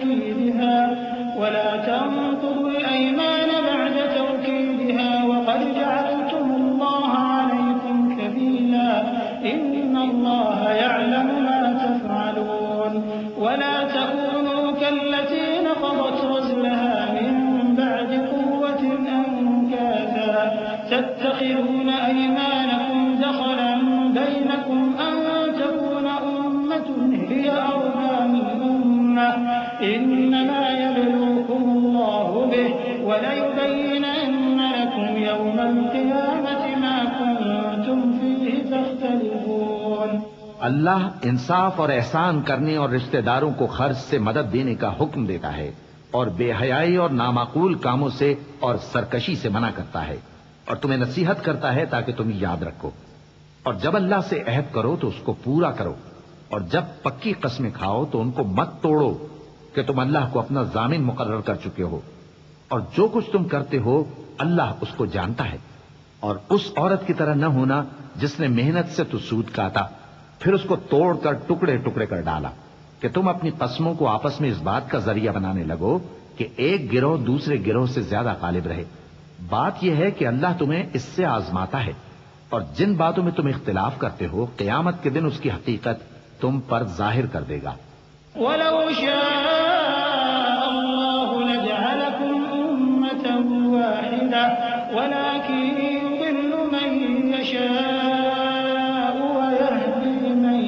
توكيدها وقد جعلتم الله عليكم كفيلا إن الله يعلم ما تفعلون ولا تكونوا كالتي نقضت غزلها من بعد قوة أنكاثا تتخذون أيمانكم دخلا بينكم أن تكون أمة هي أربى من أمة إنما يبلوكم الله به وليبينن لكم يوم القيامة ما كنتم فيه تختلفون۔ اللہ انصاف اور احسان کرنے اور رشتہ داروں کو خرچ سے مدد دینے کا حکم دیتا ہے، اور بے حیائی اور نامعقول کاموں سے اور سرکشی سے منع کرتا ہے، اور تمہیں نصیحت کرتا ہے تاکہ تم یاد رکھو۔ اور جب اللہ سے عہد کرو تو اس کو پورا کرو، اور جب پکی قسمیں کھاؤ تو ان کو مت توڑو کہ تم اللہ کو اپنا ضامن مقرر کر چکے ہو، اور جو کچھ تم کرتے ہو اللہ اس کو جانتا ہے۔ اور اس عورت کی طرح نہ ہونا جس نے محنت سے تو سود کاٹا پھر اس کو توڑ کر ٹکڑے ٹکڑے کر ڈالا، کہ تم اپنی قسموں کو آپس میں اس بات کا ذریعہ بنانے لگو کہ ایک گروہ دوسرے گروہ سے زیادہ غالب رہے۔ بات یہ ہے کہ اللہ تمہیں اس سے آزماتا ہے، اور جن باتوں میں تم اختلاف کرتے ہو قیامت کے دن اس کی حقیقت تم پر ظاہر کر دے گا۔ وَلَوْ شَاءَ اللَّهُ لَجَعَلَكُمْ أُمَّةً وَاحِدَةً وَلَكِن يُضِلُّ مَن يَشَاءُ وَيَهْدِي مَن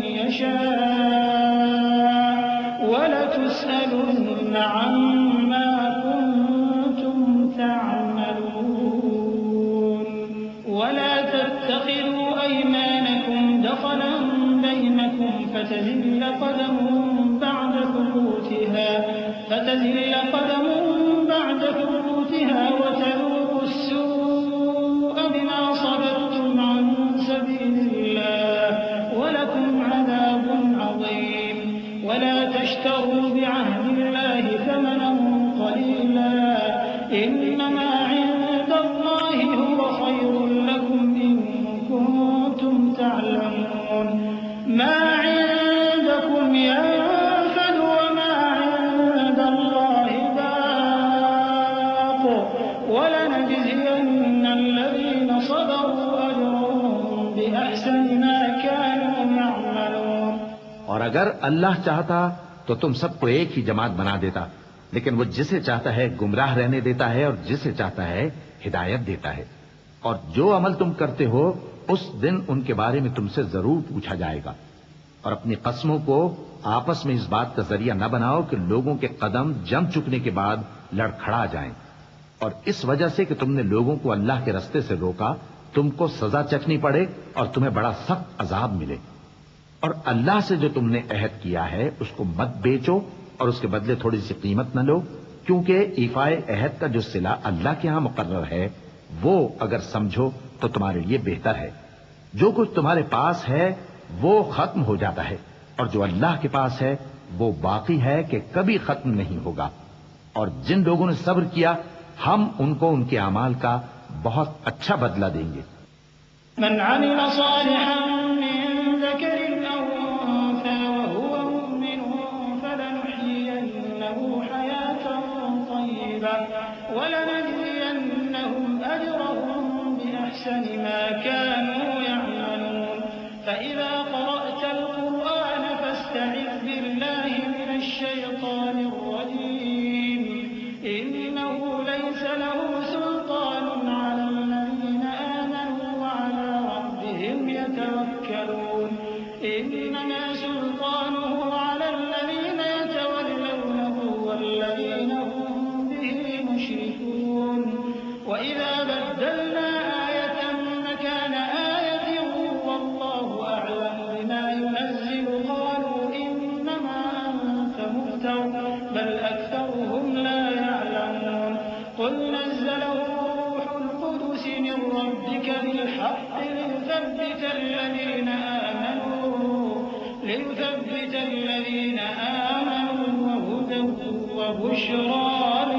يَشَاءُ وَلَتُسْأَلُنَّ عَمَّا كُنتُمْ تَعْمَلُونَ وَلَا تَتَّخِذُوا أَيْمَانَكُمْ دَخَلًا بَيْنَكُمْ فتزل قدم بعد ثبوتها وتذوقوا السوء بما صددتم عن سبيل الله ولكم عذاب عظيم ولا تشتروا بعهد الله ثمنا قليلا إنما عند الله هو خير لكم إن كنتم تعلمون ما عندكم ينفد وما عند الله باق ولنجزين الذين صبروا أجرهم بأحسن ما كانوا يعملون۔ اور اگر اللہ چاہتا تو تم سب کو ایک ہی جماعت بنا دیتا، لیکن وہ جسے چاہتا ہے گمراہ رہنے دیتا ہے اور جسے چاہتا ہے ہدایت دیتا ہے۔ اور جو عمل تم کرتے ہو اس دن ان کے بارے میں تم سے ضرور پوچھا جائے گا۔ اور اپنی قسموں کو آپس میں اس بات کا ذریعہ نہ بناؤ کہ لوگوں کے قدم جم چکنے کے بعد لڑکھڑا جائیں، اور اس وجہ سے کہ تم نے لوگوں کو اللہ کے رستے سے روکا تم کو سزا چکھنی پڑے اور تمہیں بڑا سخت عذاب ملے۔ اور اللہ سے جو تم نے عہد کیا ہے اس کو مت بیچو اور اس کے بدلے تھوڑی سی قیمت نہ لو، کیونکہ ایفائے عہد کا جو صلہ اللہ کے ہاں مقرر ہے وہ اگر سمجھو تو تمہارے لیے بہتر ہے۔ جو کچھ تمہارے پاس ہے وہ ختم ہو جاتا ہے، اور جو اللہ کے پاس ہے وہ باقی ہے کہ کبھی ختم نہیں ہوگا۔ اور جن لوگوں نے صبر کیا ہم ان کو ان کے اعمال کا بہت اچھا بدلہ دیں گے۔ من عمل صالحا من ذكر أو أنثى وهو مؤمن فلنحيينه حياة طيبة ولنجزينهم أجرهم بأحسن ما كانوا يعملون فإذا قرأت القرآن فاستعذ بالله من الشيطان الرجيم إنه ليس له سلطان على الذين آمنوا وعلى ربهم يتوكلون إنما سلطانه على الذين يتولونه والذين هم به مشركون وإذا بدلنا آية مكان آية والله أعلم بما ينزل قالوا إنما أنت مفتر بل أكثرهم لا يعلمون قل نزله روح القدس من ربك بالحق ليثبت الذين آمنوا وهدى وبشرى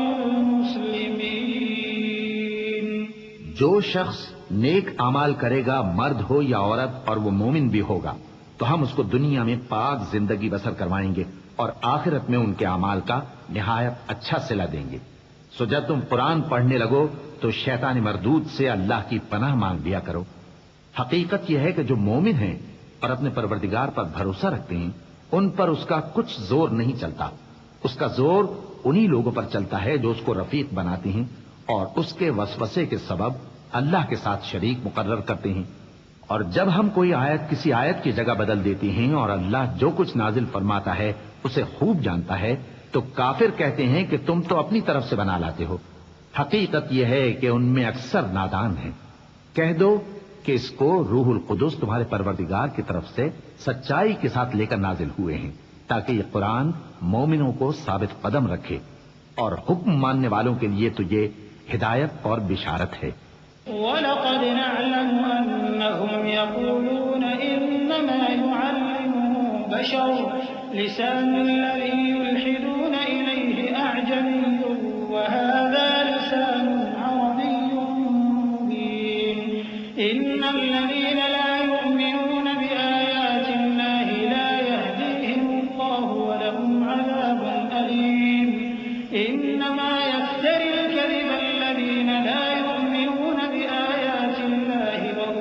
للمسلمين. جو شخص نیک اعمال کرے گا مرد ہو یا عورت اور وہ مومن بھی ہوگا تو ہم اس کو دنیا میں پاک زندگی بسر کروائیں گے اور آخرت میں ان کے اعمال کا نہایت اچھا صلہ دیں گے. سو جب تم قرآن پڑھنے لگو تو شیطان مردود سے اللہ کی پناہ مانگ لیا کرو. حقیقت یہ ہے کہ جو مومن ہیں اور اپنے پروردگار پر بھروسہ رکھتے ہیں ان پر اس کا کچھ زور نہیں چلتا. اس کا زور انہی لوگوں پر چلتا ہے جو اس کو رفیق بناتے ہیں اور اس کے وسوسے کے سبب اللہ کے ساتھ شریک مقرر کرتے ہیں. اور جب ہم کوئی آیت کسی آیت کی جگہ بدل دیتے ہیں اور اللہ جو کچھ نازل فرماتا ہے اسے خوب جانتا ہے تو کافر کہتے ہیں کہ تم تو اپنی طرف سے بنا لاتے ہو. حقیقت یہ ہے کہ ان میں اکثر نادان ہیں. کہہ دو کہ اس کو روح القدس تمہارے پروردگار کی طرف سے سچائی کے ساتھ لے کر نازل ہوئے ہیں تاکہ یہ قرآن مومنوں کو ثابت قدم رکھے اور حکم ماننے والوں کے لیے تو یہ ہدایت اور بشارت ہے. وَلَقَدْ نَعْلَمُ أَنَّهُمْ يَقُولُونَ إِنَّمَا يُعَلِّمُهُ بَشَرٌ لِسَانُ الَّذِي يُلْحِدُونَ إِلَيْهِ أَعْجَمِيٌّ وَهَذَا لِسَانٌ عَرَبِيٌّ مُبِينٌ إِنَّ الَّذِينَ لَا يُؤْمِنُونَ بِآيَاتِ اللَّهِ لَا يَهْدِيهِمُ اللَّهُ وَلَهُمْ عَذَابٌ أَلِيمٌ إِنَّمَا يَفْتَرِي الْكَذِبَ الَّذِينَ لَا يُؤْمِنُونَ بِآيَاتِ اللَّهِ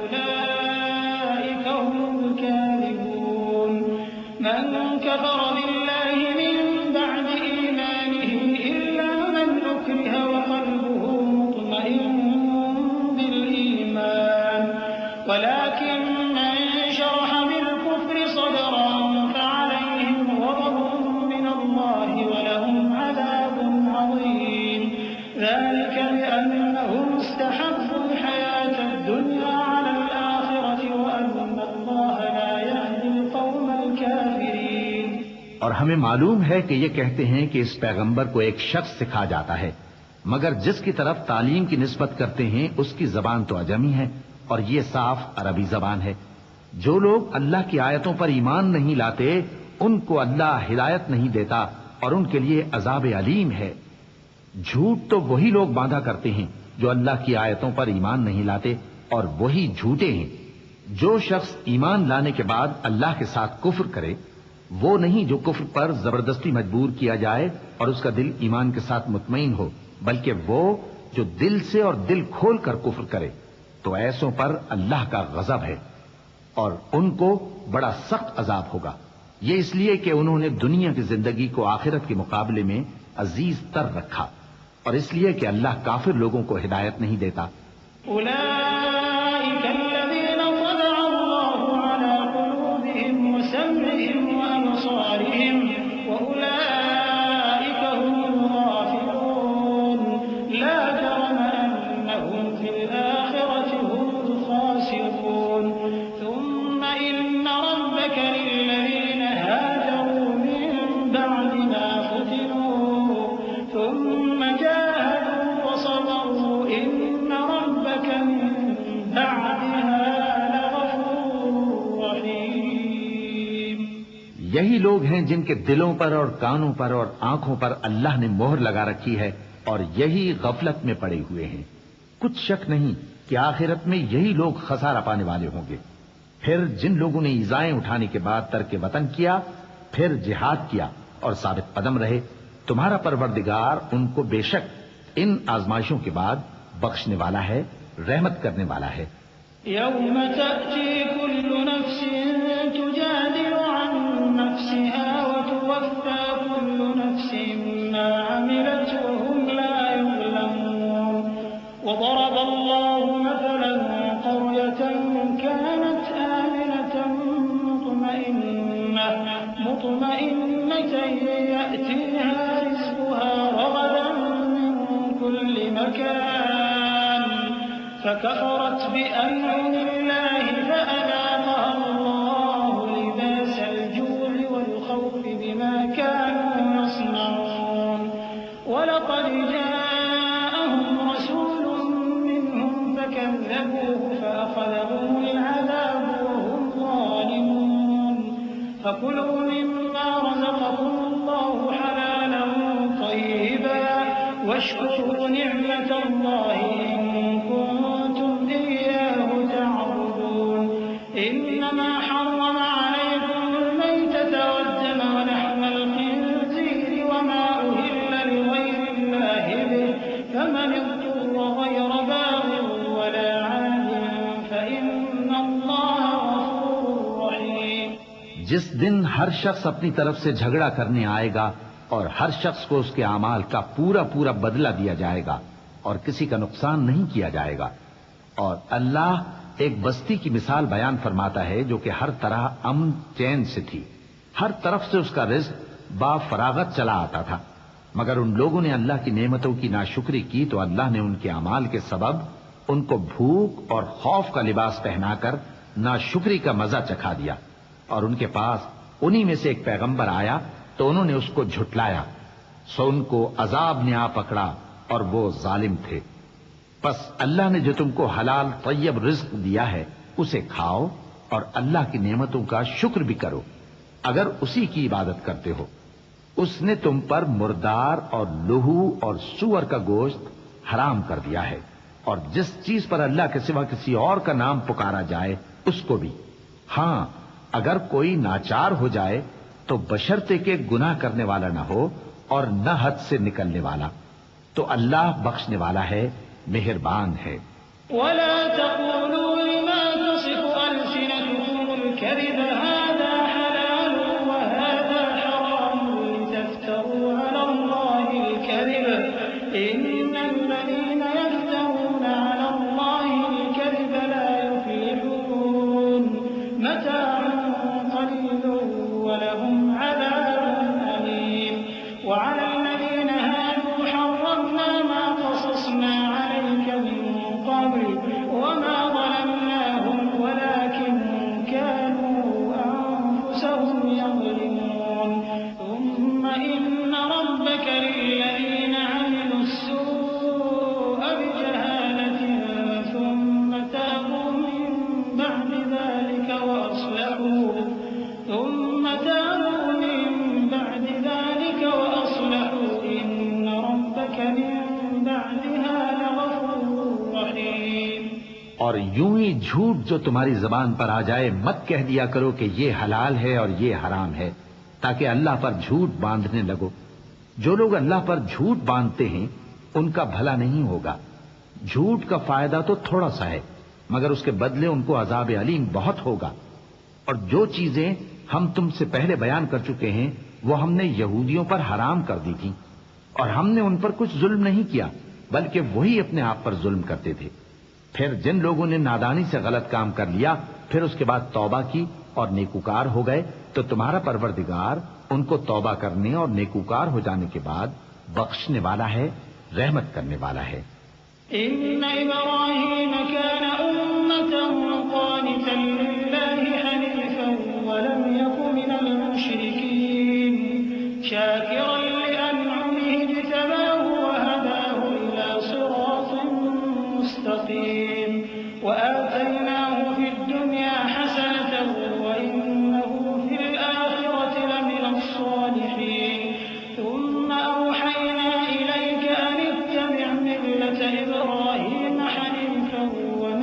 وَأُولَئِكَ هُمُ الْكَاذِبُونَ مَنْ كَفَرَ بِاللَّهِ مِنْ بَعْدِ إِيمَانِهِ إِلَّا مَنْ أُكْرِهَ وَقَلْبُهُ مُطْمَئِنٌ بِالْإِيمَانِ وَلَكِنْ مَنْ شَرَحَ بِالْكُفْرِ صَدْرًا فَعَلَيْهِمْ غَضَبٌ مِنَ اللَّهِ وَلَهُمْ عَذَابٌ عَظِيمٌ ذَلِكَ بِأَنَّهُمْ اسْتَحَبُّوا الْحَيَاةَ الدُّنْيَا عَلَى الْآخِرَةِ وَأَنَّ اللَّهَ لَا يَهْدِي الْقَوْمَ الْكَافِرِينَ. اور ہمیں معلوم ہے کہ یہ کہتے ہیں کہ اس پیغمبر کو ایک شخص سکھا جاتا ہے مگر جس کی طرف تعلیم کی نسبت کرتے ہیں اس کی زبان تو عجمی ہے اور یہ صاف عربی زبان ہے. جو لوگ اللہ کی آیتوں پر ایمان نہیں لاتے ان کو اللہ ہدایت نہیں دیتا اور ان کے لیے عذاب علیم ہے. جھوٹ تو وہی لوگ باندھا کرتے ہیں جو اللہ کی آیتوں پر ایمان نہیں لاتے اور وہی جھوٹے ہیں. جو شخص ایمان لانے کے بعد اللہ کے ساتھ کفر کرے وہ نہیں جو کفر پر زبردستی مجبور کیا جائے اور اس کا دل ایمان کے ساتھ مطمئن ہو بلکہ وہ جو دل سے اور دل کھول کر کفر کرے. تو ایسوں پر اللہ کا غضب ہے اور ان کو بڑا سخت عذاب ہوگا. یہ اس لیے کہ انہوں نے دنیا کی زندگی کو آخرت کے مقابلے میں عزیز تر رکھا اور اس لیے کہ اللہ کافر لوگوں کو ہدایت نہیں دیتا. أولئك الذين طبع الله على قلوبهم وسمعهم وأبصارهم وأولئك هم الغافلون لا جرم أنهم في الآخرة هم الخاسرون ثم إن ربك للذين هاجروا من بعد ما فتنوا ثم جاهدوا وصبروا إن ربك من بعدها لغفور رحيم. یہی لوگ ہیں جن کے دلوں پر اور کانوں پر اور آنکھوں پر اللہ نے مہر لگا رکھی ہے اور یہی غفلت میں پڑے ہوئے ہیں. کچھ شک نہیں کہ آخرت میں یہی لوگ خسارہ پانے والے ہوں گے. پھر جن لوگوں نے ایذائیں اٹھانے کے بعد ترک وطن کیا پھر جہاد کیا اور ثابت قدم رہے تمہارا پروردگار ان کو بے شک ان آزمائشوں کے بعد بخشنے والا ہے رحمت کرنے والا ہے۔ يوم تأتي كل نفس تجادل عن نفسها وتوفى كل نفس ما عملت وهم لا يظلمون وضرب الله مثلا قرية كانت آمنة مطمئنة يأتيها رزقها رغدا من كل مكان فكفرت بأنعم الله فأذاقها الله لباس الجوع والخوف بما كانوا يصنعون ولقد جاءهم رسول منهم فكذبوه فأخذهم العذاب وهم ظالمون فكلوا مما رزقكم الله حلالا طيبا واشكروا نعمة الله إن كنتم إياه تعبدون إنما حرم عليكم الميتة والدم ولحم الخنزير وما أهل لغير الله به فمن اضطر غير باغ ولا عاد فإن الله غفور رحيم۔ جس دن ہر شخص اپنی طرف سے جھگڑا کرنے آئے گا اور ہر شخص کو اس کے اعمال کا پورا پورا بدلہ دیا جائے گا اور کسی کا نقصان نہیں کیا جائے گا، اور اللہ ایک بستی کی مثال بیان فرماتا ہے جو کہ ہر طرح امن چین سے تھی، ہر طرف سے اس کا رزق با فراغت چلا آتا تھا، مگر ان لوگوں نے اللہ کی نعمتوں کی ناشکری کی تو اللہ نے ان کے اعمال کے سبب ان کو بھوک اور خوف کا لباس پہنا کر ناشکری کا مزہ چکھا دیا، اور ان کے پاس انہی میں سے ایک پیغمبر آیا تو انہوں نے اس کو جھٹلایا، سو ان کو عذاب نے آ پکڑا اور وہ ظالم تھے۔ پس اللہ نے جو تم کو حلال طیب رزق دیا ہے اسے کھاؤ اور اللہ کی نعمتوں کا شکر بھی کرو اگر اسی کی عبادت کرتے ہو۔ اس نے تم پر مردار اور لہو اور سور کا گوشت حرام کر دیا ہے، اور جس چیز پر اللہ کے سوا کسی اور کا نام پکارا جائے اس کو بھی۔ ہاں اگر کوئی ناچار ہو جائے تو بشرطے کہ گناہ کرنے والا نہ ہو اور نہ حد سے نکلنے والا، تو اللہ بخشنے والا ہے، مہربان ہے۔ ولا تقولوا لما تصف ألسنتكم الكذب هذا حلال وهذا حرام لتفتروا على الله الكذب إن الذين يفترون على الله الكذب لا يفلحون متاع قليل ولهم عذاب أليم وعلى الذين هادوا حرمنا ما قصصنا عليك من قبل وما ظلمناهم ولكن كانوا أنفسهم يظلمون ثم إن ربك للذين عملوا السوء بجهالة ثم تابوا من بعد ذلك وأصلحوا إن ربك من بعدها لغفور رحيم۔ اور یوں ہی جھوٹ جو تمہاری زبان پر آ جائے مت کہہ دیا کرو کہ یہ حلال ہے اور یہ حرام ہے تاکہ اللہ پر جھوٹ باندھنے لگو۔ جو لوگ اللہ پر جھوٹ باندھتے ہیں ان کا بھلا نہیں ہوگا۔ جھوٹ کا فائدہ تو تھوڑا سا ہے مگر اس کے بدلے ان کو عذاب علیم بہت ہوگا۔ اور جو چیزیں ہم تم سے پہلے بیان کر چکے ہیں وہ ہم نے یہودیوں پر حرام کر دی تھی، اور ہم نے ان پر کچھ ظلم نہیں کیا بلکہ وہی اپنے آپ پر ظلم کرتے تھے۔ پھر جن لوگوں نے نادانی سے غلط کام کر لیا پھر اس کے بعد توبہ کی اور نیکوکار ہو گئے تو تمہارا پروردگار ان کو توبہ کرنے اور نیکوکار ہو جانے کے بعد بخشنے والا ہے، رحمت کرنے والا ہے۔ إن إبراهيم كان أمة قانتا لله حنيفا ولم يك من المشركين شاكرا لأنعمه اجتباه وهداه إلى صراط مستقيم وآتيناه في الدنيا حسنة وإنه في الآخرة لمن الصالحين ثم أوحينا إليك أن اتبع ملة إبراهيم حنيفا وما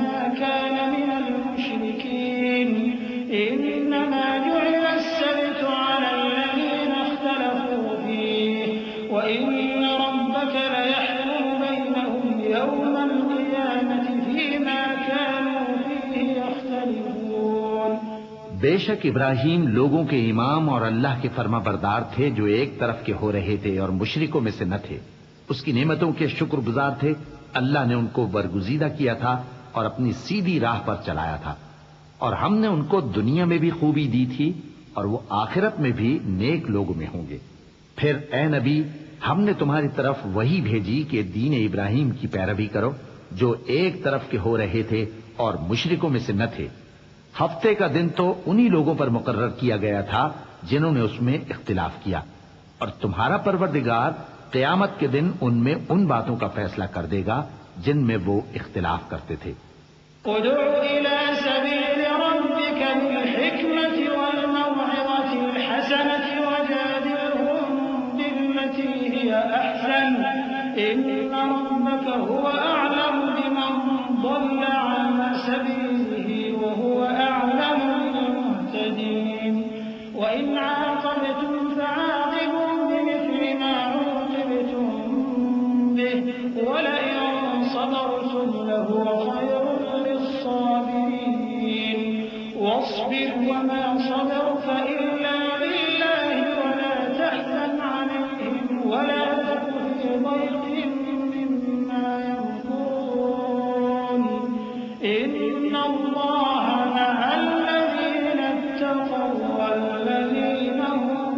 بے شک ابراہیم لوگوں کے امام اور اللہ کے فرما بردار تھے جو ایک طرف کے ہو رہے تھے اور مشرکوں میں سے نہ تھے. اس کی نعمتوں کے شکر گزار تھے. اللہ نے ان کو برگزیدہ کیا تھا اور اپنی سیدھی راہ پر چلایا تھا، اور ہم نے ان کو دنیا میں بھی خوبی دی تھی اور وہ آخرت میں بھی نیک لوگوں میں ہوں گے. پھر اے نبی، ہم نے تمہاری طرف وہی بھیجی کہ دین ابراہیم کی پیروی کرو جو ایک طرف کے ہو رہے تھے اور مشرکوں میں سے نہ تھے. ہفتے کا دن تو انہی لوگوں پر مقرر کیا گیا تھا جنہوں نے اس میں اختلاف کیا، اور تمہارا پروردگار قیامت کے دن ان میں ان باتوں کا فیصلہ کر دے گا جن میں وہ اختلاف کرتے تھے. ادع إلى سبيل ربك بالحكمة والموعظة الحسنة وجادلهم بالتي هي أحسن إن ربك هو أعلم بمن ضل عن سبيله وهو أعلم بالمهتدين. وإن عاقبتم فعاقبوا بمثل ما عوقبتم به ولئن صبرتم لهو خير للصابرين. واصبر وما صبرك إلا بالله ولا تحزن عليهم ولا تك في ضيق مما يمكرون إن الله مع الذين اتقوا والذين هم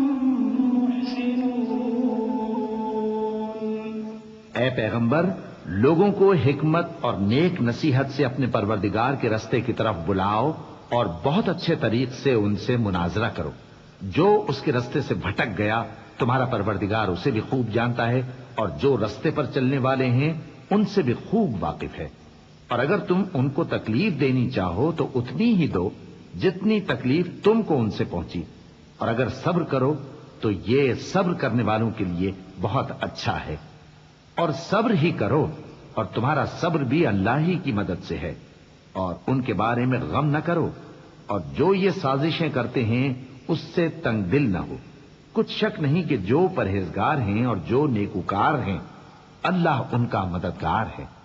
محسنون. اے پیغمبر، لوگوں کو حکمت اور نیک نصیحت سے اپنے پروردگار کے رستے کی طرف بلاؤ اور بہت اچھے طریق سے ان سے مناظرہ کرو. جو اس کے رستے سے بھٹک گیا تمہارا پروردگار اسے بھی خوب جانتا ہے، اور جو رستے پر چلنے والے ہیں ان سے بھی خوب واقف ہے. اور اگر تم ان کو تکلیف دینی چاہو تو اتنی ہی دو جتنی تکلیف تم کو ان سے پہنچی، اور اگر صبر کرو تو یہ صبر کرنے والوں کے لیے بہت اچھا ہے. اور صبر ہی کرو، اور تمہارا صبر بھی اللہ ہی کی مدد سے ہے. اور ان کے بارے میں غم نہ کرو، اور جو یہ سازشیں کرتے ہیں اس سے تنگ دل نہ ہو. کچھ شک نہیں کہ جو پرہیزگار ہیں اور جو نیکوکار ہیں اللہ ان کا مددگار ہے.